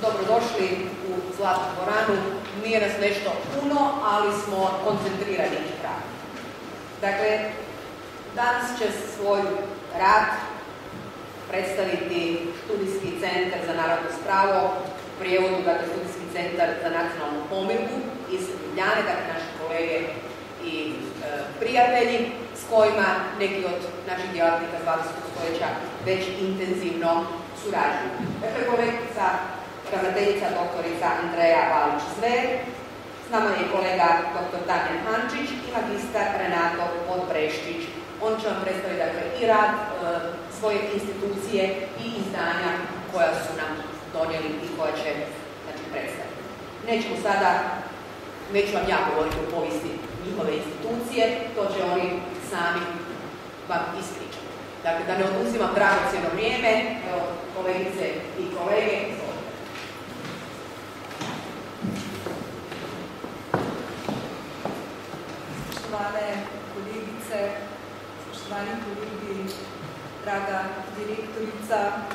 Dobrodošli u Zlatnu dvoranu. Nije nas nešto puno, ali smo koncentrirani i pravi. Dakle, danas će svoj rad predstaviti Studijski centar za narodno pravo, u prijevodu, dakle, Studijski centar za nacionalnu pomirbu iz Ljubljane, dakle, naši kolege i prijatelji s kojima neki od naših djelatnika 20. stoljeća već intenzivno surađuju. Dakle, kolegica, ravnateljica doktorica Andreja Valić-Zver, s nama je kolega dr. Damjan Hančić i magistar Renato Podbreščić. On će vam predstaviti, dakle, i rad svoje institucije i izdanja koja su nam donijeli i koja će, znači, predstaviti. Nećemo sada, neću vam ja govoriti o povijesti njihove institucije, to će oni sami vam ispričati. Dakle, da ne oduzimam dragocjeno vrijeme, evo, kolegice i kolege, spoštovane kolegice, spoštovani kolegi, draga direktorica,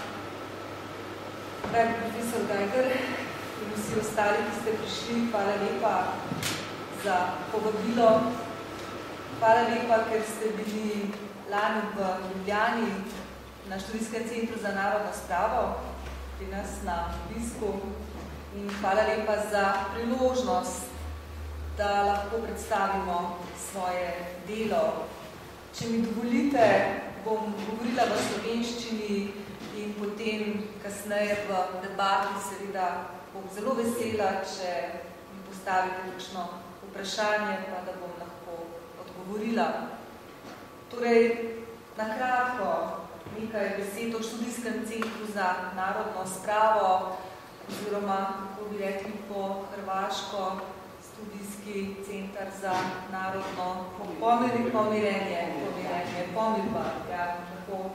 dragi profesor Geiger in vsi ostali, ki ste prišli, hvala lepa za povabilo. Hvala lepa, ker ste bili lani v Ljubljani na Študijskem centru za narodno spravo, pri nas na obisku. In hvala lepa za priložnost, da lahko predstavimo svoje delo. Če mi dovolite, bom govorila v slovenščini in potem kasneje v debati seveda bom zelo vesela, če mi postavite kakšno vprašanje, pa da bom lahko odgovorila. Torej, na kratko nekaj besed o Študijskem centru za narodno spravo, oziroma, kako bi rekli po hrvaško, Studijski centar za narodno pomirba. Ja, tako.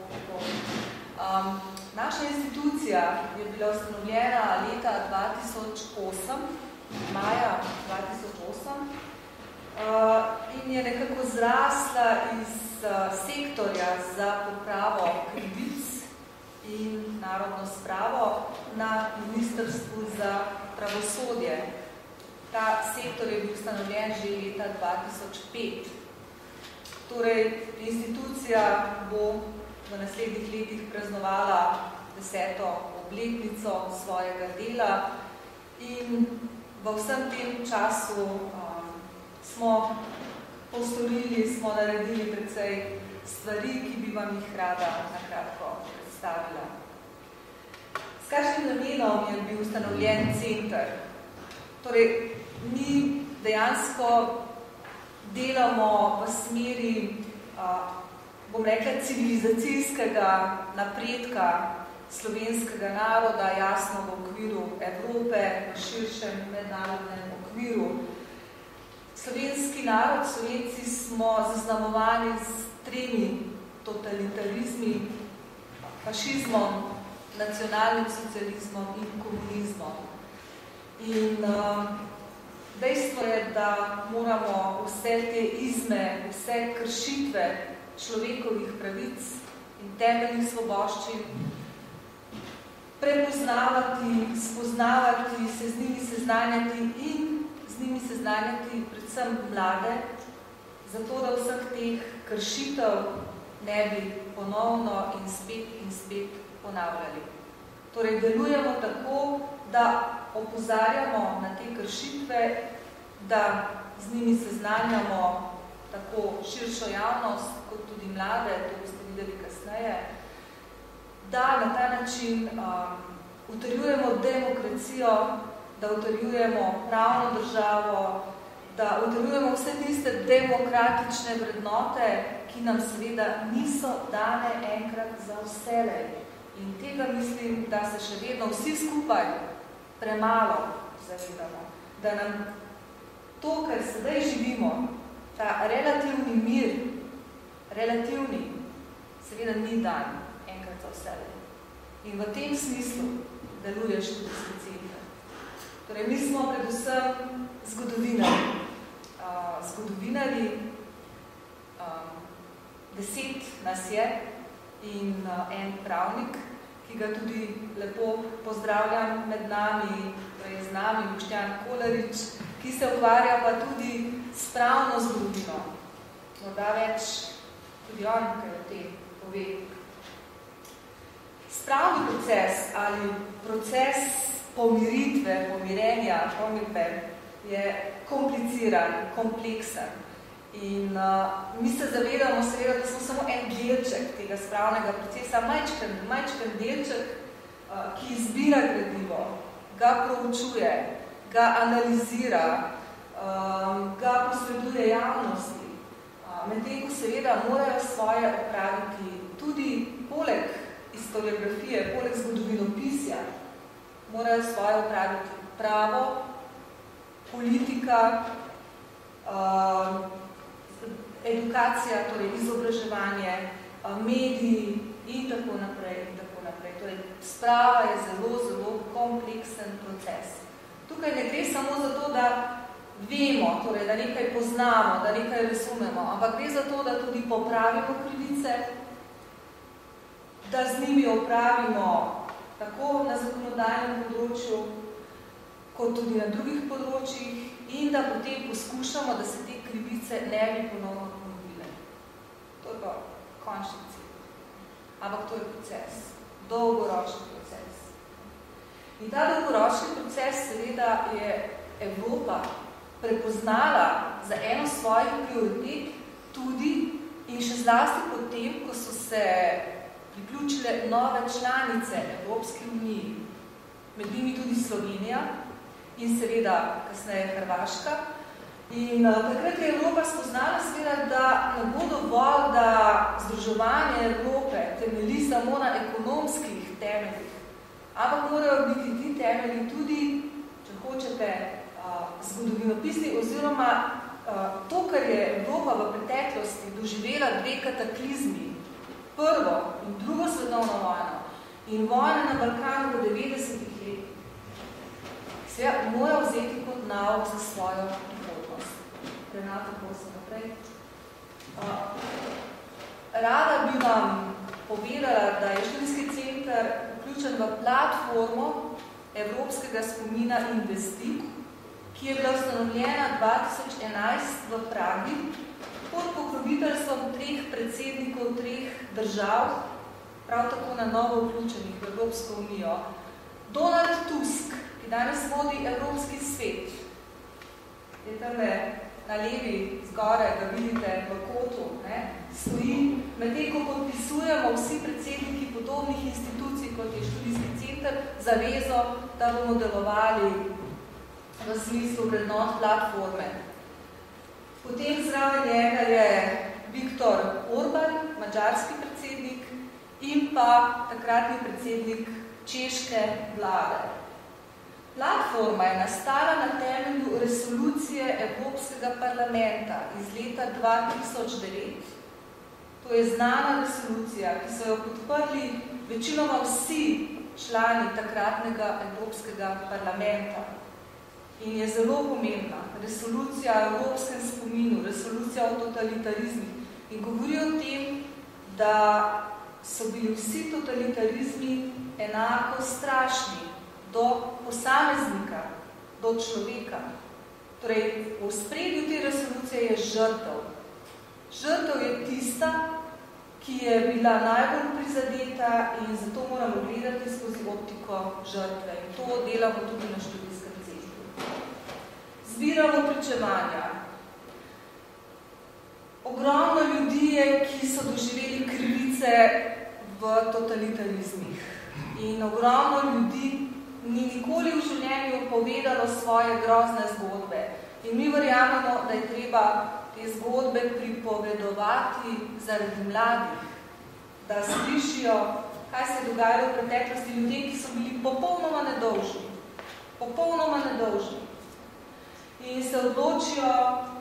Naša institucija je bila ustanovljena leta 2008, maja 2008, in je nekako zrasla iz sektorja za popravo krivic in narodno spravo na Ministrstvu za pravosodje. Ta sektor je bil ustanovljen že leta 2005. Torej, institucija bo v naslednjih letih praznovala 10. obletnico svojega dela in v vsem tem času smo postorili, smo naredili precej stvari, ki bi vam jih rada na kratko predstavila. S kakšnim namenom je bil ustanovljen center? Torej, mi dejansko delamo v smeri, bom rekla, civilizacijskega napredka slovenskega naroda, jasno v okviru Evrope, v širšem mednarodnem okviru. Slovenski narod, Slovenci smo zaznamovani s 3 totalitarizmi, fašizmom, nacionalnim socializmom in komunizmom. In dejstvo je, da moramo vse te izme, vse kršitve človekovih pravic in temeljnih svoboščin prepoznavati, spoznavati, se z njimi seznanjati in z njimi seznanjati predvsem mlade, zato da vseh teh kršitev ne bi ponovno in spet ponavljali. Torej, delujemo tako, da opozarjamo na te kršitve, da z njimi seznanjamo tako širšo javnost, kot tudi mlade, to boste videli kasneje, da na ta način utrjujemo demokracijo, da utrjujemo pravno državo, da utrjujemo vse tiste demokratične vrednote, ki nam seveda niso dane enkrat za vselej. In tega mislim, da se še vedno vsi skupaj premalo zavedamo, da nam to, kar sedaj živimo, ta relativni mir, seveda ni dan enkrat za vselej. In v tem smislu deluje Študijski center. Torej, mi smo predvsem zgodovinarji, 10 nas je in en pravnik, ki ga tudi lepo pozdravljam med nami, torej z nami Boštjan Kolarič, ki se ukvarja pa tudi s pravno zgodovino. Morda več tudi on, kaj o tem pove. Spravni proces ali proces pomirenja, pomirbe je kompliciran, kompleksen. In mi se zavedamo seveda, da smo samo en delček tega spravnega procesa, majčken delček, ki izbira gradivo, ga proučuje, ga analizira, ga posreduje javnosti. Medtem ko seveda morajo svoje opraviti tudi poleg historiografije, poleg zgodovinopisja, morajo svoje opraviti pravo, politika, edukacija, torej izobraževanje, mediji in tako naprej. Torej, sprava je zelo kompleksen proces. Tukaj ne gre samo za to, da vemo, torej, da nekaj poznamo, da nekaj razumemo, ampak gre za to, da tudi popravimo krivice, da z njimi opravimo tako na zakonodajnem področju, kot tudi na drugih področjih in da potem poskušamo, da se te krivice ne bi ponovno ponovile. To je pa končni cilj. Ampak to je proces, dolgoročni proces. In ta dolgoročni proces seveda je Evropa prepoznala za eno svojih prioritet tudi in še zlasti potem, ko so se priključile nove članice Evropske unije, med njimi tudi Slovenija in seveda kasneje Hrvaška. In takrat je Evropa spoznala seveda, da ne bo dovolj, da združevanje Evrope temelji samo na ekonomskih temeljih, ampak morajo biti ti temelji tudi, če hočete, zgodovinopisni oziroma to, kar je Evropa v preteklosti doživela dve kataklizmi, prvo in drugo svetovno vojno in vojna na Balkanu v 90-ih letih, se mora vzeti kot nauk za svojo prihodnost. Renata, prosim naprej. Rada bi vam povedala, da je študijski center vključen v platformo Evropskega spomina Investi, ki je bila ustanovljena 2011 v Pragi pod pokroviteljstvom 3 predsednikov 3 držav, prav tako na novo vključenih v Evropsko unijo. Donald Tusk, ki danes vodi Evropski svet, je tamle na levi zgoraj, ga vidite v kotu, stoji, medtem ko podpisujemo vsi predsedniki podobnih institucij, kot je študijski center, zavezo, da bomo delovali v smislu vrednot platforme. Potem zraven njega je Viktor Orban, madžarski predsednik, in pa takratni predsednik češke vlade. Platforma je nastala na temelju resolucije Evropskega parlamenta iz leta 2009. To je znana resolucija, ki so jo podprli večinoma vsi člani takratnega Evropskega parlamenta. In je zelo pomembna. Resolucija o evropskem spominu, resolucija o totalitarizmih. In govori o tem, da so bili vsi totalitarizmi enako strašni do posameznika, do človeka. Torej, v ospredju te resolucije je žrtev. Žrtev je tista, ki je bila najbolj prizadeta in zato moramo gledati skozi optiko žrtve. In to delamo tudi na študijskem centru. Zbiramo pričevanja. Ogromno ljudi je, ki so doživeli krivice v totalitarizmih. In ogromno ljudi ni nikoli v življenju povedalo svoje grozne zgodbe. In mi verjamemo, da je treba te zgodbe pripovedovati zaradi mladih, da slišijo, kaj se je dogajalo v preteklosti ljudem, ki so bili popolnoma nedolžni. Popolnoma nedolžni. In se odločijo,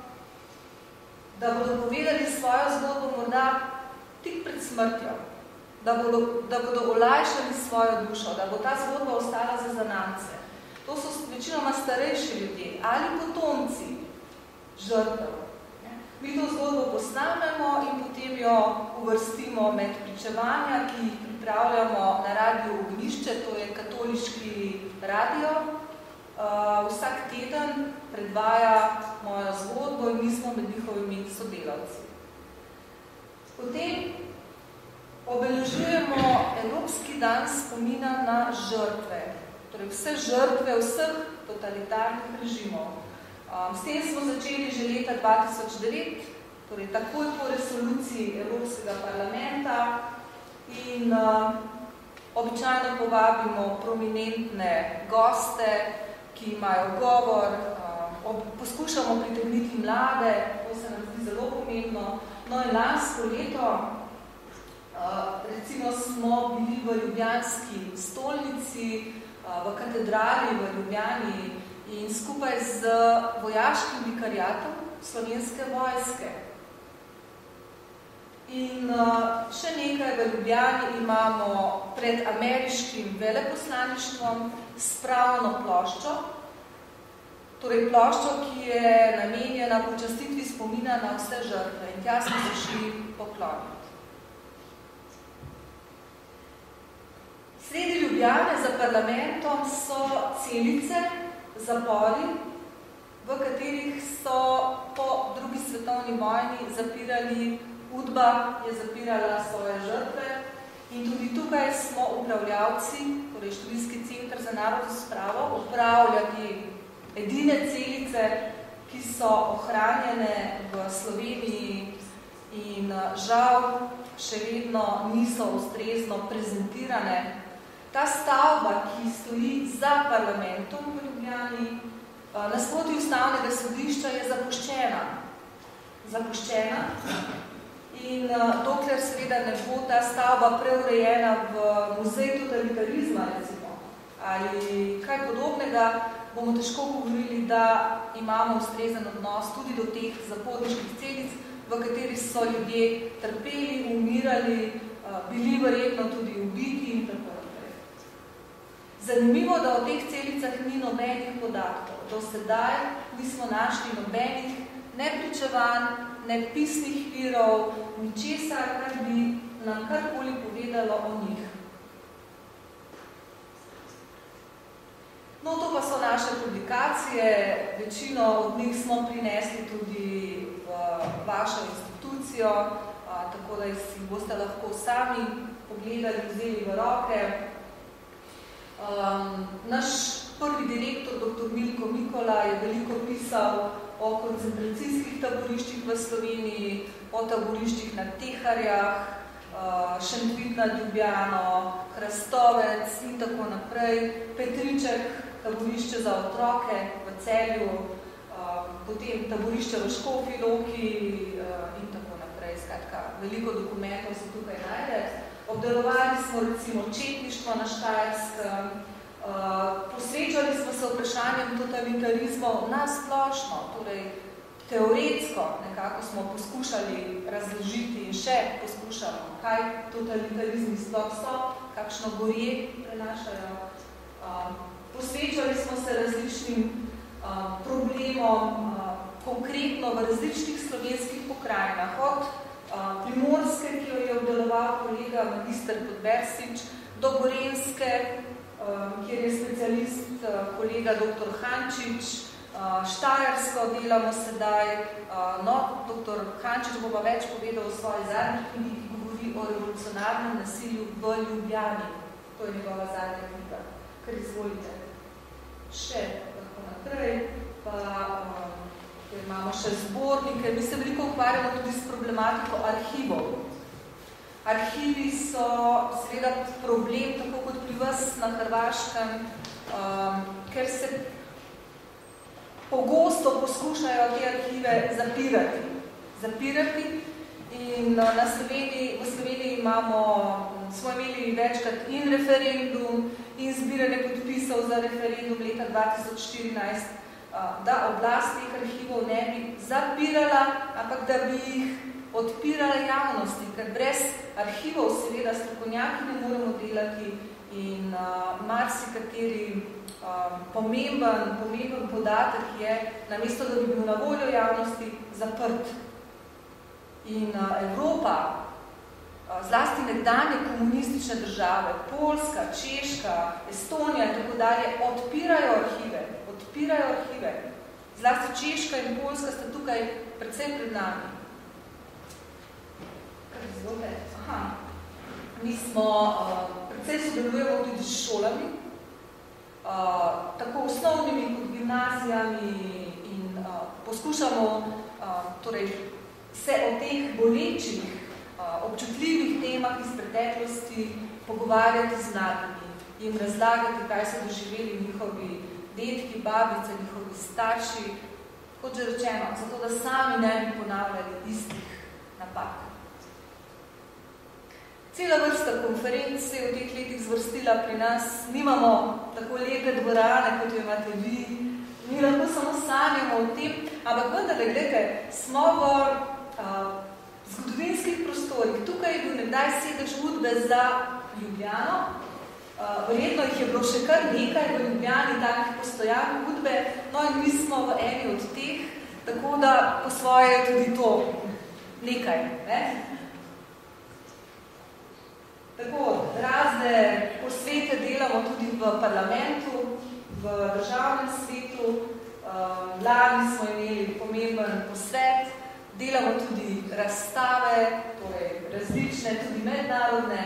da bodo povedali svojo zgodbo morda tik pred smrtjo, da bodo olajšali svojo dušo, da bo ta zgodba ostala za zanamce. To so večinoma starejši ljudje ali potomci žrtev. Mi to zgodbo posnamemo in potem jo uvrstimo med pričevanja, ki jih pripravljamo na Radio Ognjišče, to je katoliški radio. Vsak teden predvaja mojo zgodbo in mi smo med njihovimi sodelavci. Potem obeležujemo Evropski dan spomina na žrtve, torej vse žrtve vseh totalitarnih režimov. S tem smo začeli že leta 2009, torej takoj po resoluciji Evropskega parlamenta in običajno povabimo prominentne goste, ki imajo govor, poskušamo pritegniti mlade, to se nam zdi zelo pomembno. No in lansko leto, recimo smo bili v ljubljanski stolnici, v katedrali v Ljubljani in skupaj z vojaškim vikariatom Slovenske vojske. In še nekaj v Ljubljani imamo pred ameriškim veleposlaništvom spravno ploščo, torej ploščo, ki je namenjena počastitvi spomina na vse žrtve in tja smo se šli pokloniti. Sredi Ljubljane za parlamentom so celice, zapori, v katerih so po drugi svetovni vojni zapirali, UDBA je zapirala svoje žrtve in tudi tukaj smo upravljavci, torej Študijski center za narodno spravo, upravljati edine celice, ki so ohranjene v Sloveniji in žal še vedno niso ustrezno prezentirane. Ta stavba, ki stoji za parlamentom v Ljubljani, nasproti ustavnega sodišča je zapuščena in dokler seveda ne bo ta stavba preurejena v muzej totalitarizma, recimo, ali kaj podobnega, bomo težko govorili, da imamo ustrezen odnos tudi do teh zaporniških celic, v katerih so ljudje trpeli, umirali, bili verjetno tudi ubiti in tako naprej. Zanimivo, da o teh celicah ni nobenih podatkov. Do sedaj nismo našli nobenih ne pričevanj, ne pisnih virov, ničesar, kar bi nam karkoli povedalo o njih. No, to pa so naše publikacije, večino od njih smo prinesli tudi v vašo institucijo, tako da si boste lahko sami pogledali, vzeli v roke. Naš prvi direktor, dr. Milko Mikola, je veliko pisal o koncentracijskih taboriščih v Sloveniji, o taboriščih na Teharjah, Šentvid nad Ljubljano, Hrastovec in tako naprej, Petriček, taborišče za otroke v Celju, potem taborišče v Škofji Loki in tako naprej. Skratka, veliko dokumentov se tukaj najde. Obdelovali smo recimo četništvo na Štajerskem, posvečali smo se vprašanjem totalitarizmov nasplošno, torej teoretsko nekako smo poskušali razložiti in še poskušamo, kaj totalitarizmi sploh so, kakšno gorje prenašajo. Posvečali smo se različnim problemom, konkretno v različnih slovenskih pokrajinah, od Primorske, ki jo je obdeloval kolega magister Podbersič, do Gorenjske, kjer je specialist kolega dr. Hančič, Štajersko delamo sedaj, no, dr. Hančič bo pa več povedal o svoji zadnji knjigi, ki govori o revolucionarnem nasilju v Ljubljani. To je njegova zadnja knjiga, kar izvolite. Še lahko naprej, pa imamo še zbornike. Mi se veliko ukvarjamo tudi s problematiko arhivov. Arhivi so seveda problem, tako kot pri vas na Hrvaškem, ker se pogosto poskušajo te arhive zapirati in v Sloveniji smo imeli večkrat in referendum in zbiranje podpisov za referendum leta 2014, da oblast teh arhivov ne bi zapirala, ampak da bi jih odpirala javnosti, ker brez arhivov seveda strokovnjaki ne moremo delati in marsikateri pomemben podatek je, namesto da bi bil na voljo javnosti, zaprt. In Evropa zlasti nekdanje komunistične države, Poljska, Češka, Estonija in tako dalje, odpirajo arhive. Zlasti Češka in Poljska sta tukaj predvsem pred nami. Kaj izvolite? Aha. Mi smo, predvsem sodelujemo tudi s šolami, tako osnovnimi kot gimnazijami in poskušamo torej, se o teh bolečih, občutljivih temah iz preteklosti pogovarjati z mladimi, jim razlagati, kaj so doživeli njihovi dedki, babice, njihovi starši, kot že rečeno, zato da sami ne bi ponavljali istih napak. Cela vrsta konferenc se je v teh letih zvrstila pri nas, nimamo tako lepe dvorane, kot jo imate vi, mi lahko samo sanjamo o tem, ampak vendarle, gledajte, smo v zgodovinskih prostorih. Tukaj je bil nekdaj sedež Udbe za Ljubljano. Verjetno jih je bilo še kar nekaj v Ljubljani takih postojanj Udbe, no in mi smo v eni od teh, tako da po svoje je tudi to nekaj. Ne? Tako, razne posvete delamo tudi v parlamentu, v državnem svetu. Lani smo imeli pomemben posvet, delamo tudi razstave, torej različne, tudi mednarodne.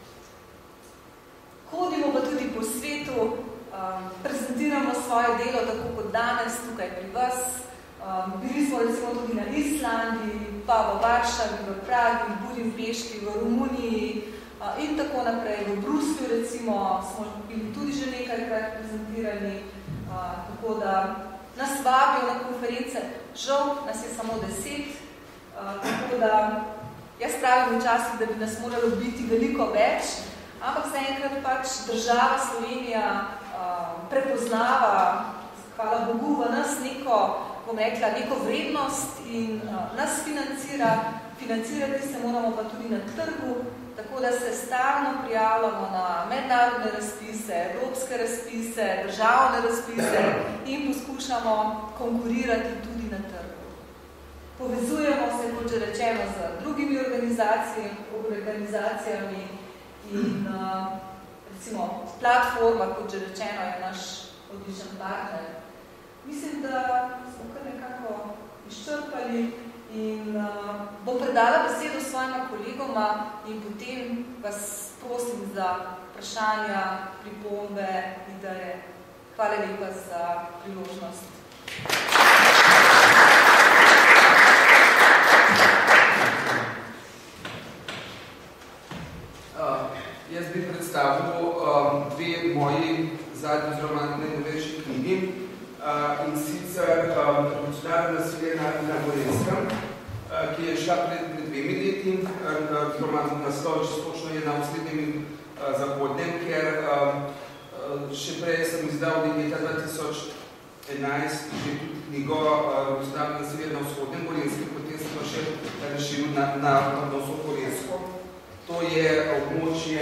Hodimo pa tudi po svetu, prezentiramo svoje delo, tako kot danes tukaj pri vas. Bili smo recimo tudi na Islandiji, pa v Varšavi, v Pragi, v Budimpešti, v Romuniji in tako naprej. V Bruslju recimo smo bili tudi že nekajkrat prezentirani, tako da nas vabijo na konference. Žal, nas je samo 10, tako da jaz pravim včasih, da bi nas moralo biti veliko več, ampak zaenkrat pač država Slovenija prepoznava, hvala Bogu, v nas neko, bom rekla, neko vrednost in nas financira. Financirati se moramo pa tudi na trgu, tako da se stalno prijavljamo na mednarodne razpise, evropske razpise, državne razpise in poskušamo konkurirati tudi na trgu. Povezujemo se, kot že rečeno, z drugimi organizacijami in recimo platforma, kot že rečeno, je naš odličen partner. Mislim, da smo kar nekako izčrpali in bom predala besedo svojima kolegoma in potem vas prosim za vprašanja, pripombe, ideje. Hvala lepa za priložnost. Jaz bi predstavil dve moji zadnji oziroma najnovejši knjigi, in sicer Revolucionarno nasilje na Gorenjskem, ki je šla pred 2 leti, oziroma naslov točno je na Osrednjem Zahodnem, ker še prej sem izdal leta 2011 že tudi knjigo Revolucionarno nasilje na Vzhodnem Gorenjskem, potem sem pa še razširil na Vzhodno Gorenjsko. To je območje,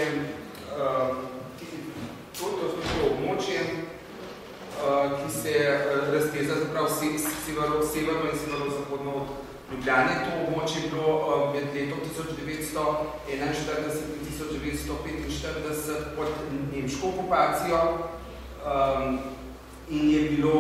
ki se razteza zaprav severno in severozahodno od Ljubljane. To območje je bilo med letom 1941 in 1945 pod nemško okupacijo in je bilo,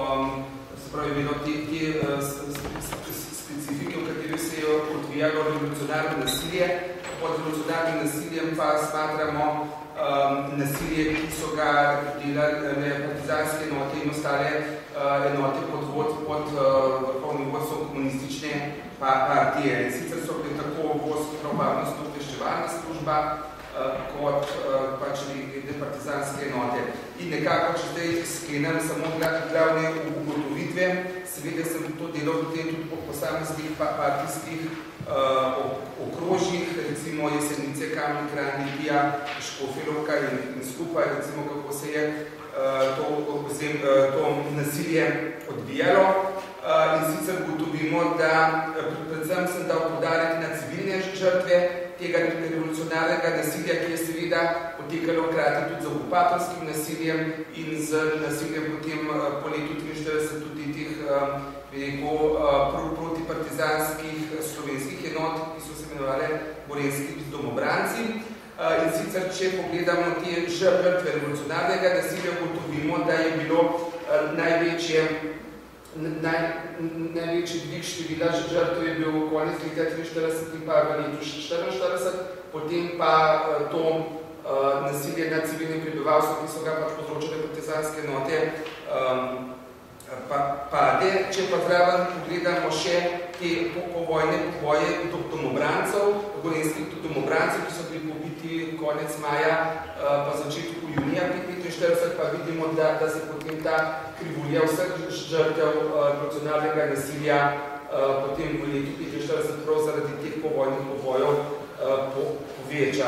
te specifike, v kateri se je odvijalo revolucionarno nasilje. Pod revolucionarnim nasiljem pa smatramo nasilje, ki so ga delali partizanske enote in ostale enote pod vrhovnim vodstvom komunistične partije. Sicer so bili tako varnostno-obveščevalna služba kot pač partizanske enote. In nekako, če zdaj sklenem samo glavne ugotovitve, seveda sem to delal potem tudi po posameznih partijskih okrožjih, recimo Jesenice, Kamen, Kranj, Litija, Škofjelovka in skupaj, recimo kako se je to nasilje odvijalo. In sicer ugotovimo, da predvsem sem dal poudarek na civilne žrtve tega revolucionarnega nasilja, ki je seveda potekalo hkrati tudi z okupatorskim nasiljem in z nasiljem potem po letu 1943 tudi teh protipartizanskih slovenskih enot, ki so se imenovali gorenjski domobranci. In sicer, če pogledamo te žrtve revolucionarnega nasilja, ugotovimo, da je bilo največji dvig števila žrtev je bil konec leta 1943 in pa v letu 1944, potem pa to nasilje nad civilnim prebivalstvom, ki so ga pač povzročile partizanske enote, pade. Če pa zraven pogledamo še te povojne poboje domobrancev, gorenjskih domobrancev, ki so bili pobiti konec maja, pa začetku junija 1945, pa vidimo, da se potem ta krivulja vseh žrtev revolucionarnega nasilja potem v letu 1945 prav zaradi teh povojnih pobojev poveča.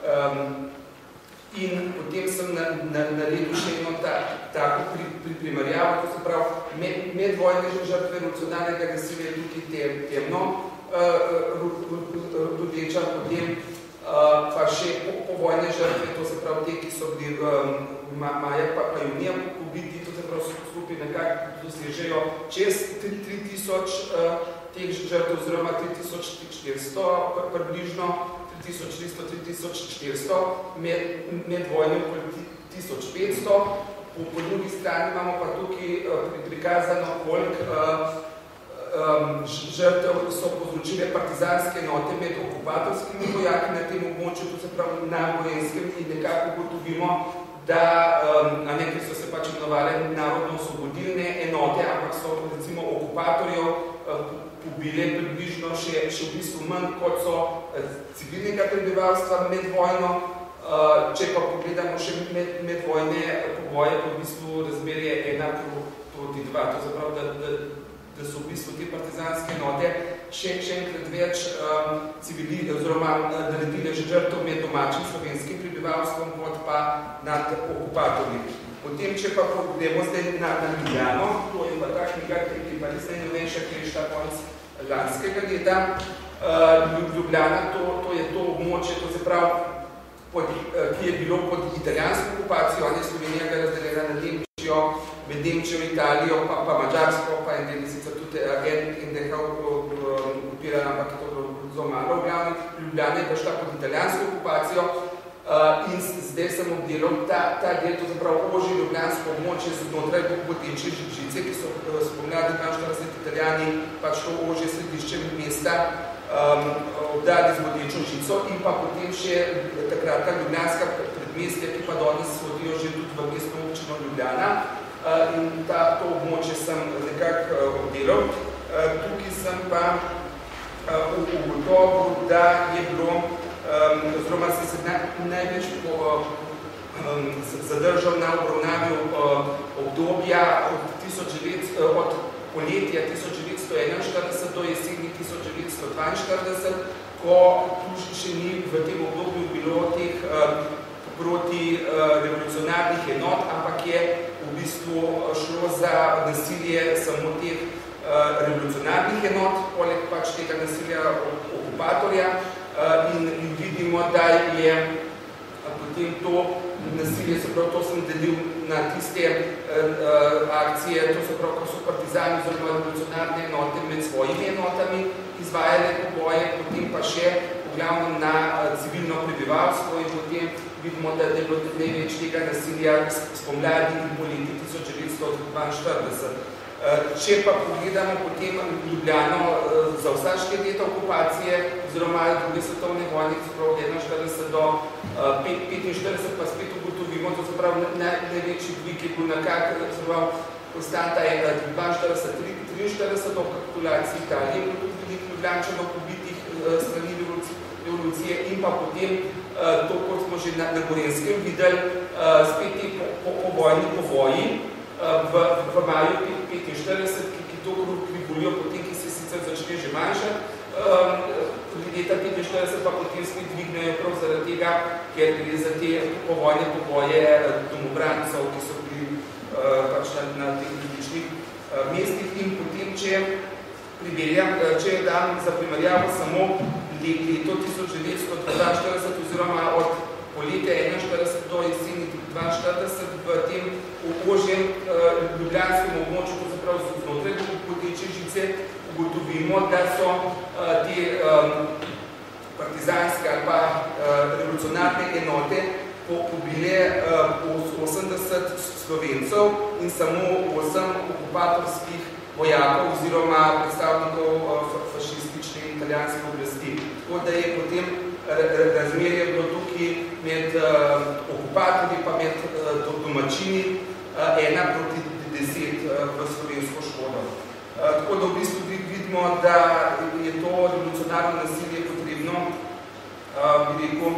In potem sem naredil še eno tako primerjavo, to se pravi, medvojne žrtve revolucionarnega nasilja je tukaj temno rdeča, potem pa še povojne žrtve, to se pravi te, ki so bili maja pa junija pobiti, to se pravi skupaj nekako dosežejo čez 3000 teh žrtev, oziroma 3400 približno, 3300-3400, med vojne okoli 1500. Po drugi strani imamo pa tukaj prikazano, koliko žrtev so povzročile partizanske enote med okupatorskimi vojaki na tem območju, to se pravi na Gorenjskem, in nekako ugotovimo, da nekaj so se pač imenovali narodno-osvobodilne enote, ampak so recimo okupatorjev pobile približno še v bistvu manj, kot so civilnega prebivalstva med vojno. Če pa pogledamo še medvojne poboje, v bistvu razmerje 1:2. To se pravi, da so v bistvu te partizanske enote še enkrat več oziroma naredile žrtev med domačim slovenskim prebivalstvom, kot pa nad okupatorji. Potem, če pa pogledamo zdaj na Ljubljano, to je pa ta knjiga, ki pa res najnovejša, ki je šla konec lanskega leta. Ljubljana, to je to območje, to se pravi, ki je bilo pod italijansko okupacijo, Slovenija ga razdeljena na Nemčijo, med Nemčijo, Italijo, pa Madžarsko, pa en del sicer tudi NDH okupirala, ampak je to zelo malo v glavnem. Ljubljana je pa šla pod italijansko okupacijo. In zdaj sem obdelal ta del, to zapravo ožje ljubljansko območje znotraj boteče žice, ki so spomljali 42 italijani pač to ožje središče mesta obdali z botečo žico in pa potem še takratna ljubljanska predmestja, ki pa danes vodijo že tudi v mestno občino Ljubljana. In to območje sem nekako obdelal. Tukaj sem pa ugotovil, da je bilo oziroma se največ zadržal na obravnavi obdobja od poletja 1941 do jeseni 1942, ko tu še ni v tem obdobju bilo teh protirevolucionarnih enot, ampak je v bistvu šlo za nasilje samo teh revolucionarnih enot, poleg pač tega nasilja okupatorja. In vidimo, da je potem to nasilje, se pravi, to sem delil na tiste akcije, to se pravi, ko so partizani oziroma revolucionarne enote med svojimi enotami izvajale poboje, potem pa še v glavnem na civilno prebivalstvo in potem vidimo, da je bilo največ tega nasilja spomladi in poleti 1942. Če pa pogledamo potem Ljubljano za vsa 4 leta okupacije oziroma druge svetovne vojne, spravo 41 do 45, pa spet ugotovimo, to se pravi največji dvig je bil nekako, konstanta je 42-43 do kapitulaciji Italije, tudi veliko Ljubljančanov pobitih strani revolucije in pa potem to, kot smo že na Gorenjskem videli, spet te povojni povoji v maju 45, ki to krivuljo potem, ki se sicer začne že manjšati, leta 45 pa potem spet dvignejo prav zaradi tega, ker gre za te povojne poboje domobrancev, ki so bili pač na teh različnih mestih. In potem, če dam za primerjavo samo leto 1942 oziroma od poletje 41 do jeseni 42 v tem ožjem ljubljanskem območju, to se pravi znotraj Bodeče žice, ugotovimo, da so te partizanske ali pa revolucionarne enote pobile 80 Slovencev in samo 8 okupatorskih vojakov oziroma predstavnikov fašistične in italijanske oblasti. Tako da je potem razmerje bilo tukaj med okupatorji pa med domačini 1:10 v slovensko škodo. Tako da v bistvu vidimo, da je to revolucionarno nasilje potrebno, bi rekel,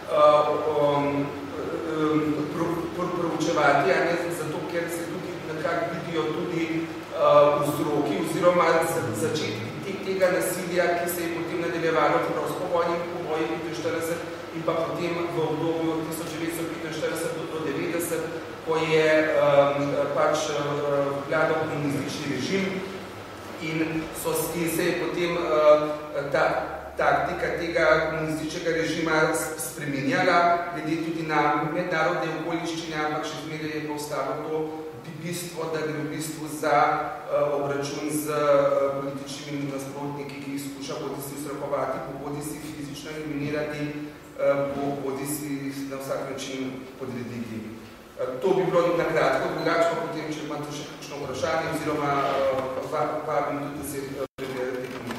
proučevati, zato ker se tukaj nekako vidijo tudi vzroki oziroma začetki tega nasilja, ki se je potem nadaljevalo s povojnim poboji 45 in pa potem v obdobju 1945 do 90, ko je pač vladal komunistični režim in se je potem ta taktika tega komunističnega režima spreminjala, glede tudi na mednarodne okoliščine, ampak še zmeraj je ostalo to bistvo, da gre v bistvu za obračun z političnimi nasprotniki, ki jih skuša bodisi ustrahovati, bodisi fizično eliminirati, bodisi na vsak način podrediti. To bi bilo na kratko, drugače pa potem, če imate še kakšno vprašanje, oziroma vabim tudi, da se preberete knjigo.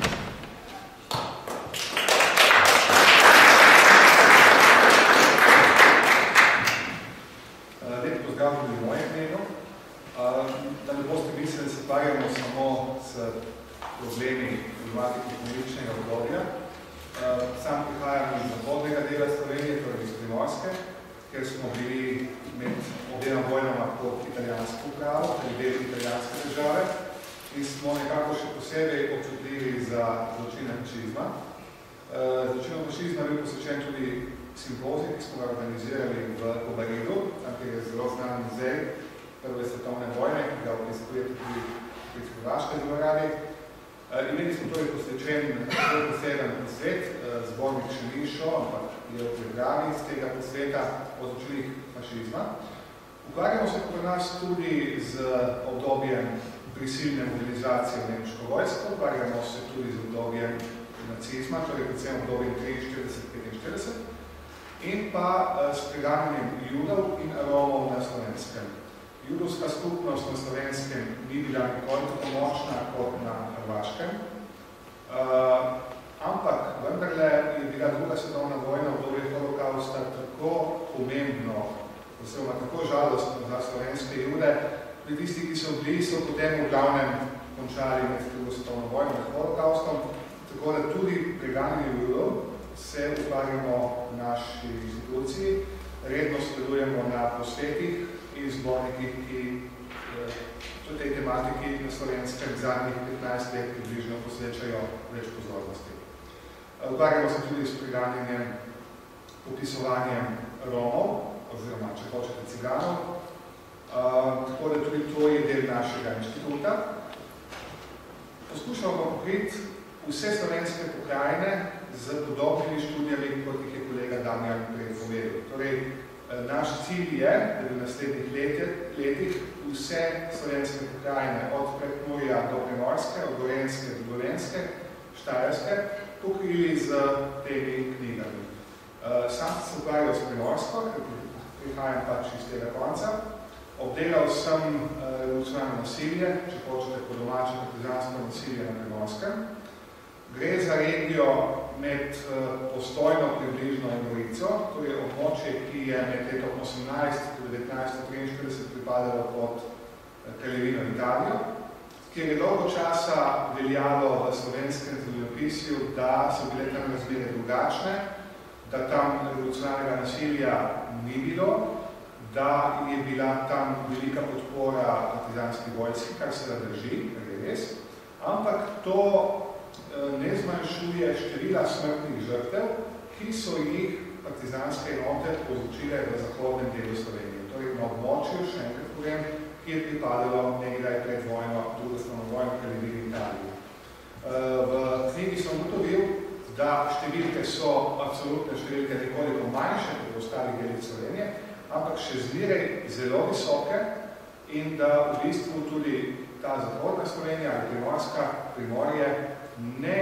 Lep pozdrav tudi moje imenu. Da ne boste mislili, da se ukvarjamo samo s problemi problematike političnega obdobja. Sam prihajam iz zahodnega dela Slovenije, torej iz Primorske, ker smo bili med obema vojnama pod italijansko upravo, ali del italijanske države, in smo nekako še posebej občutljivi za zločine fašizma. Zločinom fašizma je bil posvečen tudi simpozij, ki smo ga organizirali v Kobaridu, tam je zelo znan muzej Prve svetovne vojne, ki ga opiskujete tudi v Hrvaške zelo radi. Imeli smo torej posvečen poseben posvet, zbornik še ni šel, ampak je v pripravi z tega posveta o zločinih fašizma. Ukvarjamo se pri nas tudi z obdobjem prisilne mobilizacije v nemško vojsko, ukvarjamo se tudi z obdobjem nacizma, torej predvsem obdobjem 43-45, in pa s preganjanjem Judov in Romov na Slovenskem. Judovska skupnost na Slovenskem ni bila nikoli tako močna kot na Hrvaškem, ampak vendarle je bila druga svetovna vojna v obdobju holokausta tako pomembno, oziroma tako žalostno za slovenske Jude, da tisti, ki so bili, so potem v glavnem končali med drugo svetovno vojno med holokaustom, tako da tudi preganjanje Judov se ukvarjamo v naši instituciji, redno sodelujemo na posvetih in zbornikih, ki tej tematiki na Slovenskem zadnjih 15 let približno posvečajo več pozornosti. Ukvarjamo se tudi s preganjanjem, popisovanjem Romov, oziroma, če hočete, ciganov, tako da tudi to je del našega inštituta. Poskušamo pokriti vse slovenske pokrajine z podobnimi študijami, kot jih je kolega Damjan prej povedal. Torej, naš cilj je, da bi v naslednjih letih vse slovenske pokrajine od Prekmurja do Primorske, od Gorenjske do Dolenjske, Štajerske, pokrili z temi knjigami. Sam se ukvarjal s Primorsko, ker prihajam pač iz tega konca. Obdelal sem revolucionarno nasilje, če hočete po domače partizansko nasilje na Primorskem. Gre za regijo med Postojno približno in Gorico, to je območje, ki je med letom 18 do 1943 pripadalo pod Kraljevino Italijo, kjer je dolgo časa veljalo v slovenskem zemljepisju, da so bile tam razmere drugačne, da tam revolucionarnega nasilja ni bilo, da je bila tam velika podpora partizanski vojski, kar se da drži, kar je res, ampak to ne zmanjšuje števila smrtnih žrtev, ki so jih partizanske enote povzročile v zahodnem delu Slovenije. Torej na območju, še enkrat povem, ki je pripadalo nekdaj pred vojno, drugo svetovno vojno, Kraljevini Italiji. V knjigi sem ugotovil, da številke so absolutne številke nekoliko manjše, del Slovenije, ampak še zmeraj zelo visoke in da v bistvu tudi ta zahodna Slovenija ali Primorje ne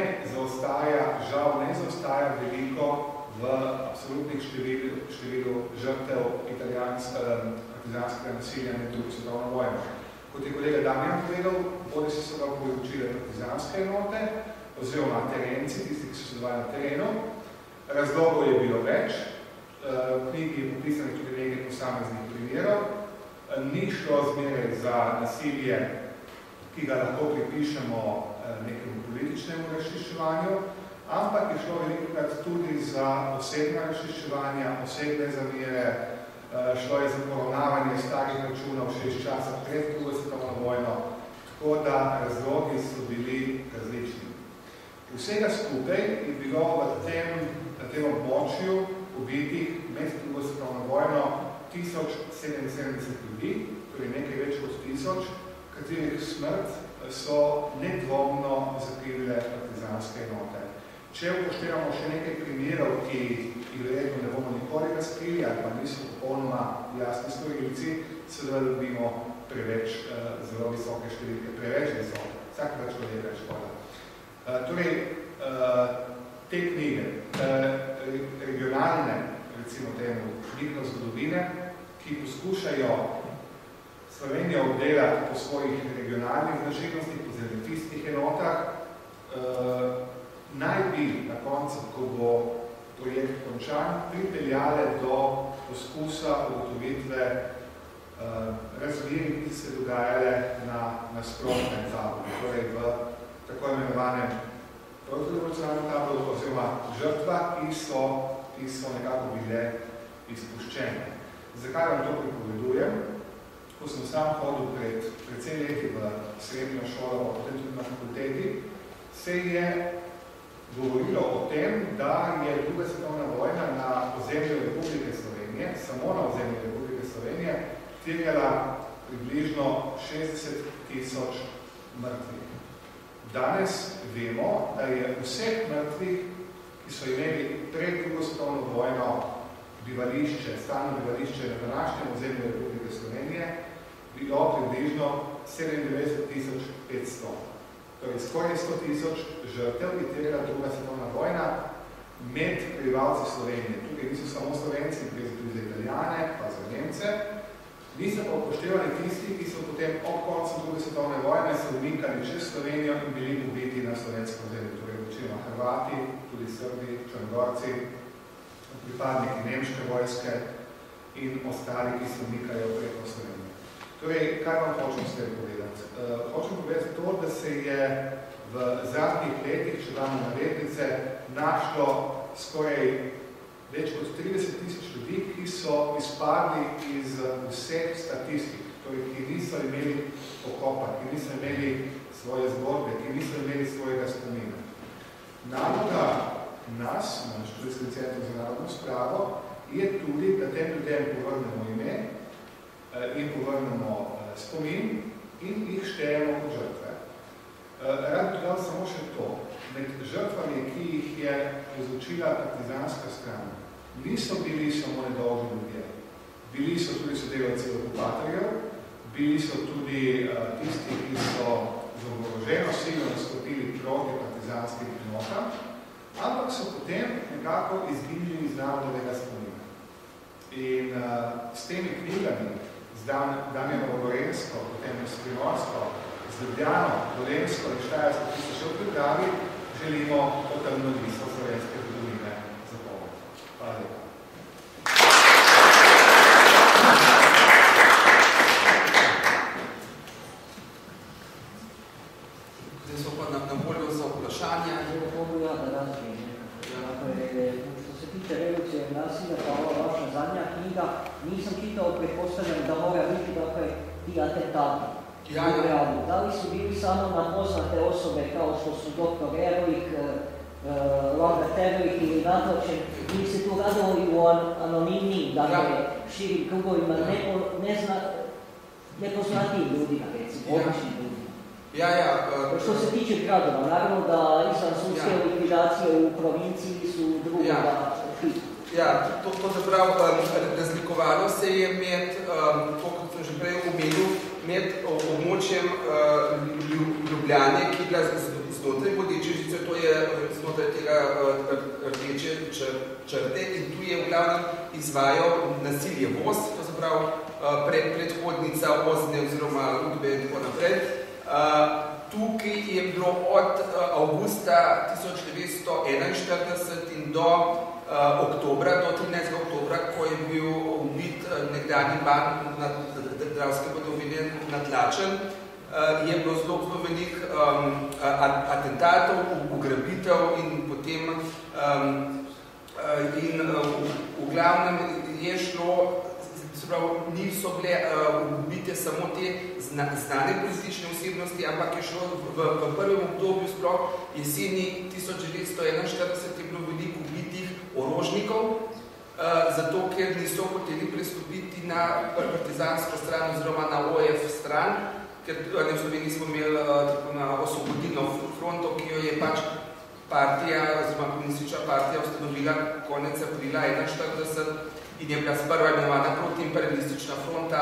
zaostaja veliko v absolutnih številu žrtev partizanskega nasilja med drugo svetovno vojno. Kot je kolega Damjan povedal, bodisi so ga poročile partizanske enote, oziroma terenci, tisti, ki so sodelovali na terenu. Razlogov je bilo več, v knjigi je popisani tudi nekaj posameznih primerov. Ni šlo zmeraj za nasilje, ki ga lahko pripišemo nekemu političnemu razčiščevanju, ampak je šlo velikokrat tudi za osebna razčiščevanja, osebne zamere, šlo je za poravnavanje starih računov še iz časa pred drugo svetovno vojno, tako da razlogi so bili različni. Vsega skupaj je bilo na tem območju ubitih med drugo svetovno vojno 1077 ljudi, torej nekaj več kot 1000, katerih smrt so nedvomno zakrivile partizanske enote. Če upoštevamo še nekaj primerov, ki jih verjetno ne bomo nikoli razkrili, ali pa niso popolnoma jasni storilci, seveda dobimo preveč zelo visoke številke, preveč visoke, vsakrat človeka je škoda. Torej, te knjige, regionalne, recimo temu, mikrozgodovine, ki poskušajo Slovenijo obdelati po svojih regionalnih značilnostih, po zemljepistnih enotah, naj bi na koncu, ko bo projekt končan, pripeljale do poskusa ugotovitve razmer, ki se dogajale na sprotnem tablu, torej v tako imenovanem protirevolucionarnem tablu, oziroma žrtva, ki so nekako bile izpuščene. Zakaj vam to pripovedujem? Ko sem sam hodil pred precej leti v srednjo šolo, pa potem tudi na fakulteti, se je govorilo o tem, da je druga svetovna vojna na ozemlju Republike Slovenije, samo na ozemlju Republike Slovenije, terjala približno 60.000 mrtvih. Danes vemo, da je vseh mrtvih, ki so imeli pred drugo svetovno vojno bivališče, stalno bivališče na današnjem ozemlju Republike Slovenije, bilo približno 97.500. Torej, skoraj 100.000 žrtev je terjala druga svetovna vojna med prebivalci Slovenije. Tukaj niso samo Slovenci, gre tudi za Italijane, pa za Nemce. Niso pa upoštevali tisti, ki so potem ob koncu druge svetovne vojne se umikali čez Slovenijo in bili pobiti na slovenskem ozemlju. Torej, večino Hrvati, tudi Srbi, Črnogorci, pripadniki nemške vojske in ostali, ki se umikajo preko Slovenije. Torej, kaj vam hočem s tem povedati? Hočem povedati to, da se je v zadnjih letih, če damo navednice, našlo skoraj več kot 30.000 ljudi, ki so izpadli iz vseh statistik, torej, ki niso imeli pokopa, ki niso imeli svoje zgodbe, ki niso imeli svojega spomina. Naloga nas, na Študijskem centru za narodno spravo, je tudi, da tem ljudem povrnemo ime in povrnemo spomin in jih štejemo kot žrtve. Rad bi dodal samo še to. Med žrtvami, ki jih je izločila partizanska stran, niso bili samo nedolžni ljudje. Bili so tudi sodelavci okupatorjev, bili so tudi tisti, ki so z oboroženo silo nastopili proti partizanskim enotam, ampak so potem nekako izginili iz narodovega spomina. In s temi knjigami, z Damjanovo Gorenjsko, potem s Primorsko, z Ljubljano, Dolenjsko in Štajersko, ki so še v pripravi, želimo potemno listo slovenske zgodovine zapomniti. Hvala lepa. Zdaj so pa na voljo za vprašanja. Što se tiče revolucije nasilja, pa ova vaša zadnja knjiga, nisam čitao, pretpostavljam da mora biti dakle ti atentati. Da li su bili samo na poznate osobe kao što su dr. Erović, Lambert Erović ili Natlačen, ili se tu radilo i u anonimnim, dakle, širim krugovima, nepoznatijim ljudima, recimo, običnim ljudima. Što se tiče gradova, naravno da izvan sudske likvidacije u provinciji su drugoga tipa. Ja, to zaprav razlikovalo se je med, to, kot sem že prej omenil, med območjem Ljubljane, ki je bila znotraj bodeče žice, to je znotraj tega rdeče črte in tu je v glavnem izvajal nasilje voz, to zaprav predhodnica Ozne oziroma Udbe in tako naprej. Tukaj je bilo od avgusta 1941 in do oktobra, do 13. oktobra, ko je bil ubit nekdanji ban na Dravske Badovine natlačen, je bilo zelo veliko atentatov, ugrabitev in potem v glavnem je šlo, niso bile ubite samo te znane politične osebnosti, ampak je šlo v prvem obdobju, sploh jeseni 1941 je bilo veliko ubitih orožnikov, zato ker niso hoteli prestopiti na partizansko stran oziroma na OF stran, ker v Sloveniji smo imeli na osvobodilno fronto, ki jo je pač partija, oziroma komunistična partija ustanovila konec aprila 1941 in je bila sprva imenovana protiimperialistična fronta.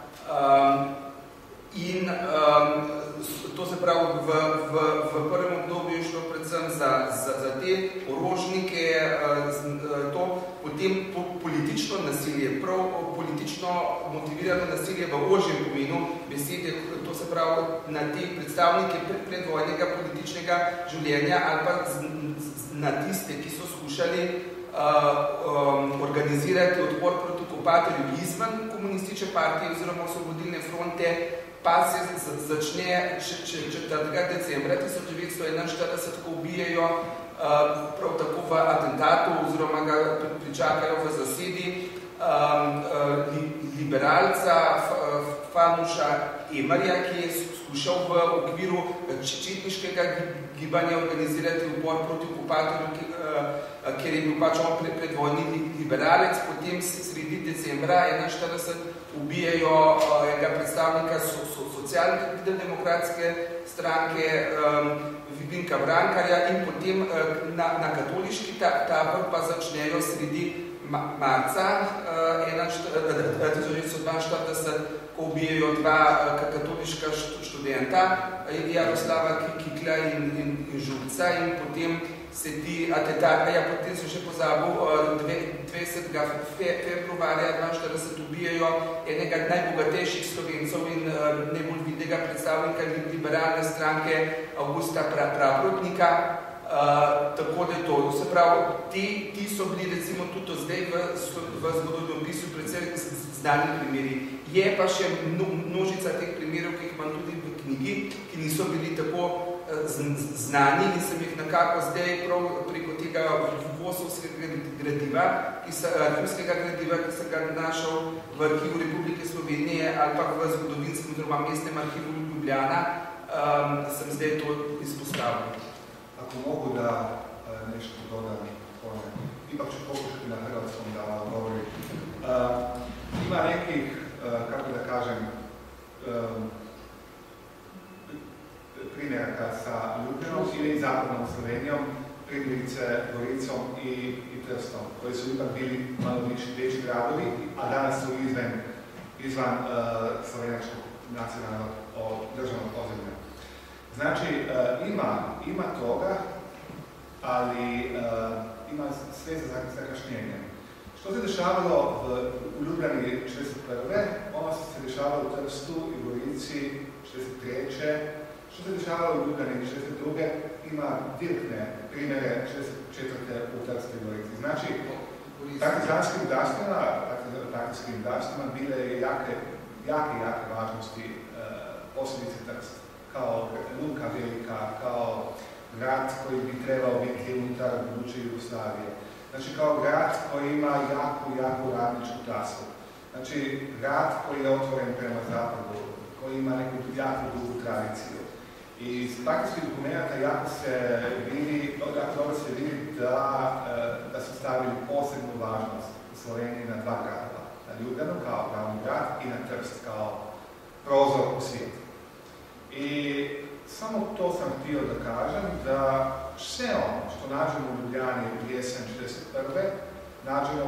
In to se pravi, v prvem obdobju je šlo predvsem za te orožnike, potem politično nasilje, prav politično motivirano nasilje v ožjem pomenu besede, to se pravi na te predstavnike predvojnega političnega življenja ali pa na tiste, ki so skušali organizirati odpor proti okupatorju izven komunistične partije oziroma osvobodilne fronte, pa se začne 4. decembra 1941, ko ubijajo prav tako v atentatu oziroma ga pričakajo v zasedi liberalca Fanuša Emarja, ki je skušal v okviru četniškega gibanja organizirati upor proti okupatorju, ker je bil pač on predvojni liberalec. Potem sredi decembra 1941 ubijajo enega predstavnika socialno-demokratske stranke Vidinka Brankarja in potem na katoliški tabor pa začnejo sredi marca 1942, ko ubijajo dva katoliška študenta, Jaroslava Kikla in Žulca, in potem se ti atentati, potem so še pozabil, 20. februarja 1942 ubijajo enega najbogatejših Slovencev in najbolj vidnega predstavnika liberalne stranke Augusta Praprotnika. Tako da je to. Se pravi, ti so bili recimo tudi zdaj v zgodovinopisu predvsem znani primeri. Je pa še množica teh primerov, ki jih imam tudi v knjigi, ki niso bili tako znani in sem jih nekako zdaj prav preko tega vosovskega gradiva, arhivskega gradiva, ki sem ga našel v arhivu Republike Slovenije ali pa v zgodovinskem oziroma mestnem arhivu Ljubljana, sem zdaj to izpostavil. Ako mogu da nešto dodam, ipak ću pokušati na hrvatskom da govori. Ima nekih, kako da kažem, primjeraka sa Ljubljanom ili zapadnom Slovenijom, primjerice Goricom i Trstom, koji su ipak bili malo veći gradovi, a danas su izvan slovenačkog nacionalnog državnog ozemlja. Znači, ima toga, ali ima sve za zakašnjenje. Što se dešavalo u Ljubljani 1941. Ono se dešavalo u Trstu i Gorici 1943. Što se dešavalo u Ljubljani 1942. Ima direktne primjere 1944. u Trstu i Gorici. Znači, partizanskim udarstvima bile jake važnosti posebice Trst. Kao luka velika, kao grad koji bi trebao biti unutar buduće Jugoslavije. Znači kao grad koji ima jaku radničku klasu. Znači grad koji je otvoren prema zapadu, koji ima neku jako dugu tradiciju. I iz praktičkih dokumenta jako se vidi da su stavili posebnu važnost u Sloveniji na dva gradova. Na Ljubljanu kao glavni grad i na Trst kao prozor u svijetu. I samo to sam htio da kažem, da sve ono što nađemo u Ljubljani u jesen 1941. nađemo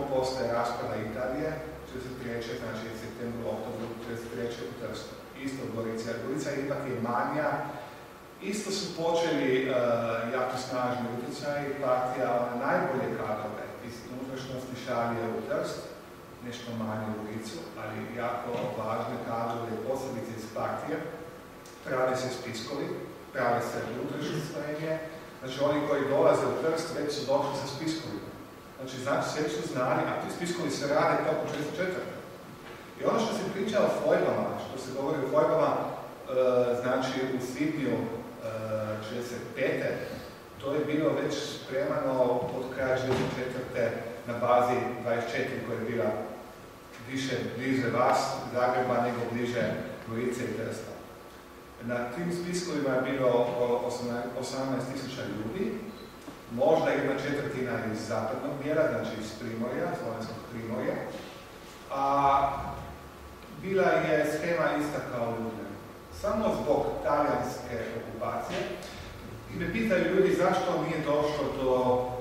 februarije, 43. znači septembru, oktobru, 43. u Trstu. Isto u Gorici, jer Gorica ipak je manja. Isto su počeli jako snažni utjecaji, partija one najbolje kadrove iz unutrašnjosti šalje u Trst, nešto manje u Goricu, ali jako važne kadrove, posebice iz partije. Prave se spiskovi, prave se unutrašnje strenje. Znači oni koji dolaze u Trst već su došli sa spiskovima. Znači sve su znali, a ti spiskovi se rade tokom 64. I ono što se priča o fojbama, što se govori o fojbama, znači u svibnju 65. To je bilo već spremano od kraja 64. na bazi 24 koja je bila više bliže vas, Zagreba, nego bliže Gorice i Trsta. Na tim spiskovima je bilo oko 18.000 ljudi, možda 1/4 iz zapadnog dijela, znači iz Primorja, slovenskog Primorja, a bila je shema ista kao u Ljubljani. Samo zbog talijanske okupacije. I me pitaju ljudi zašto nije došlo do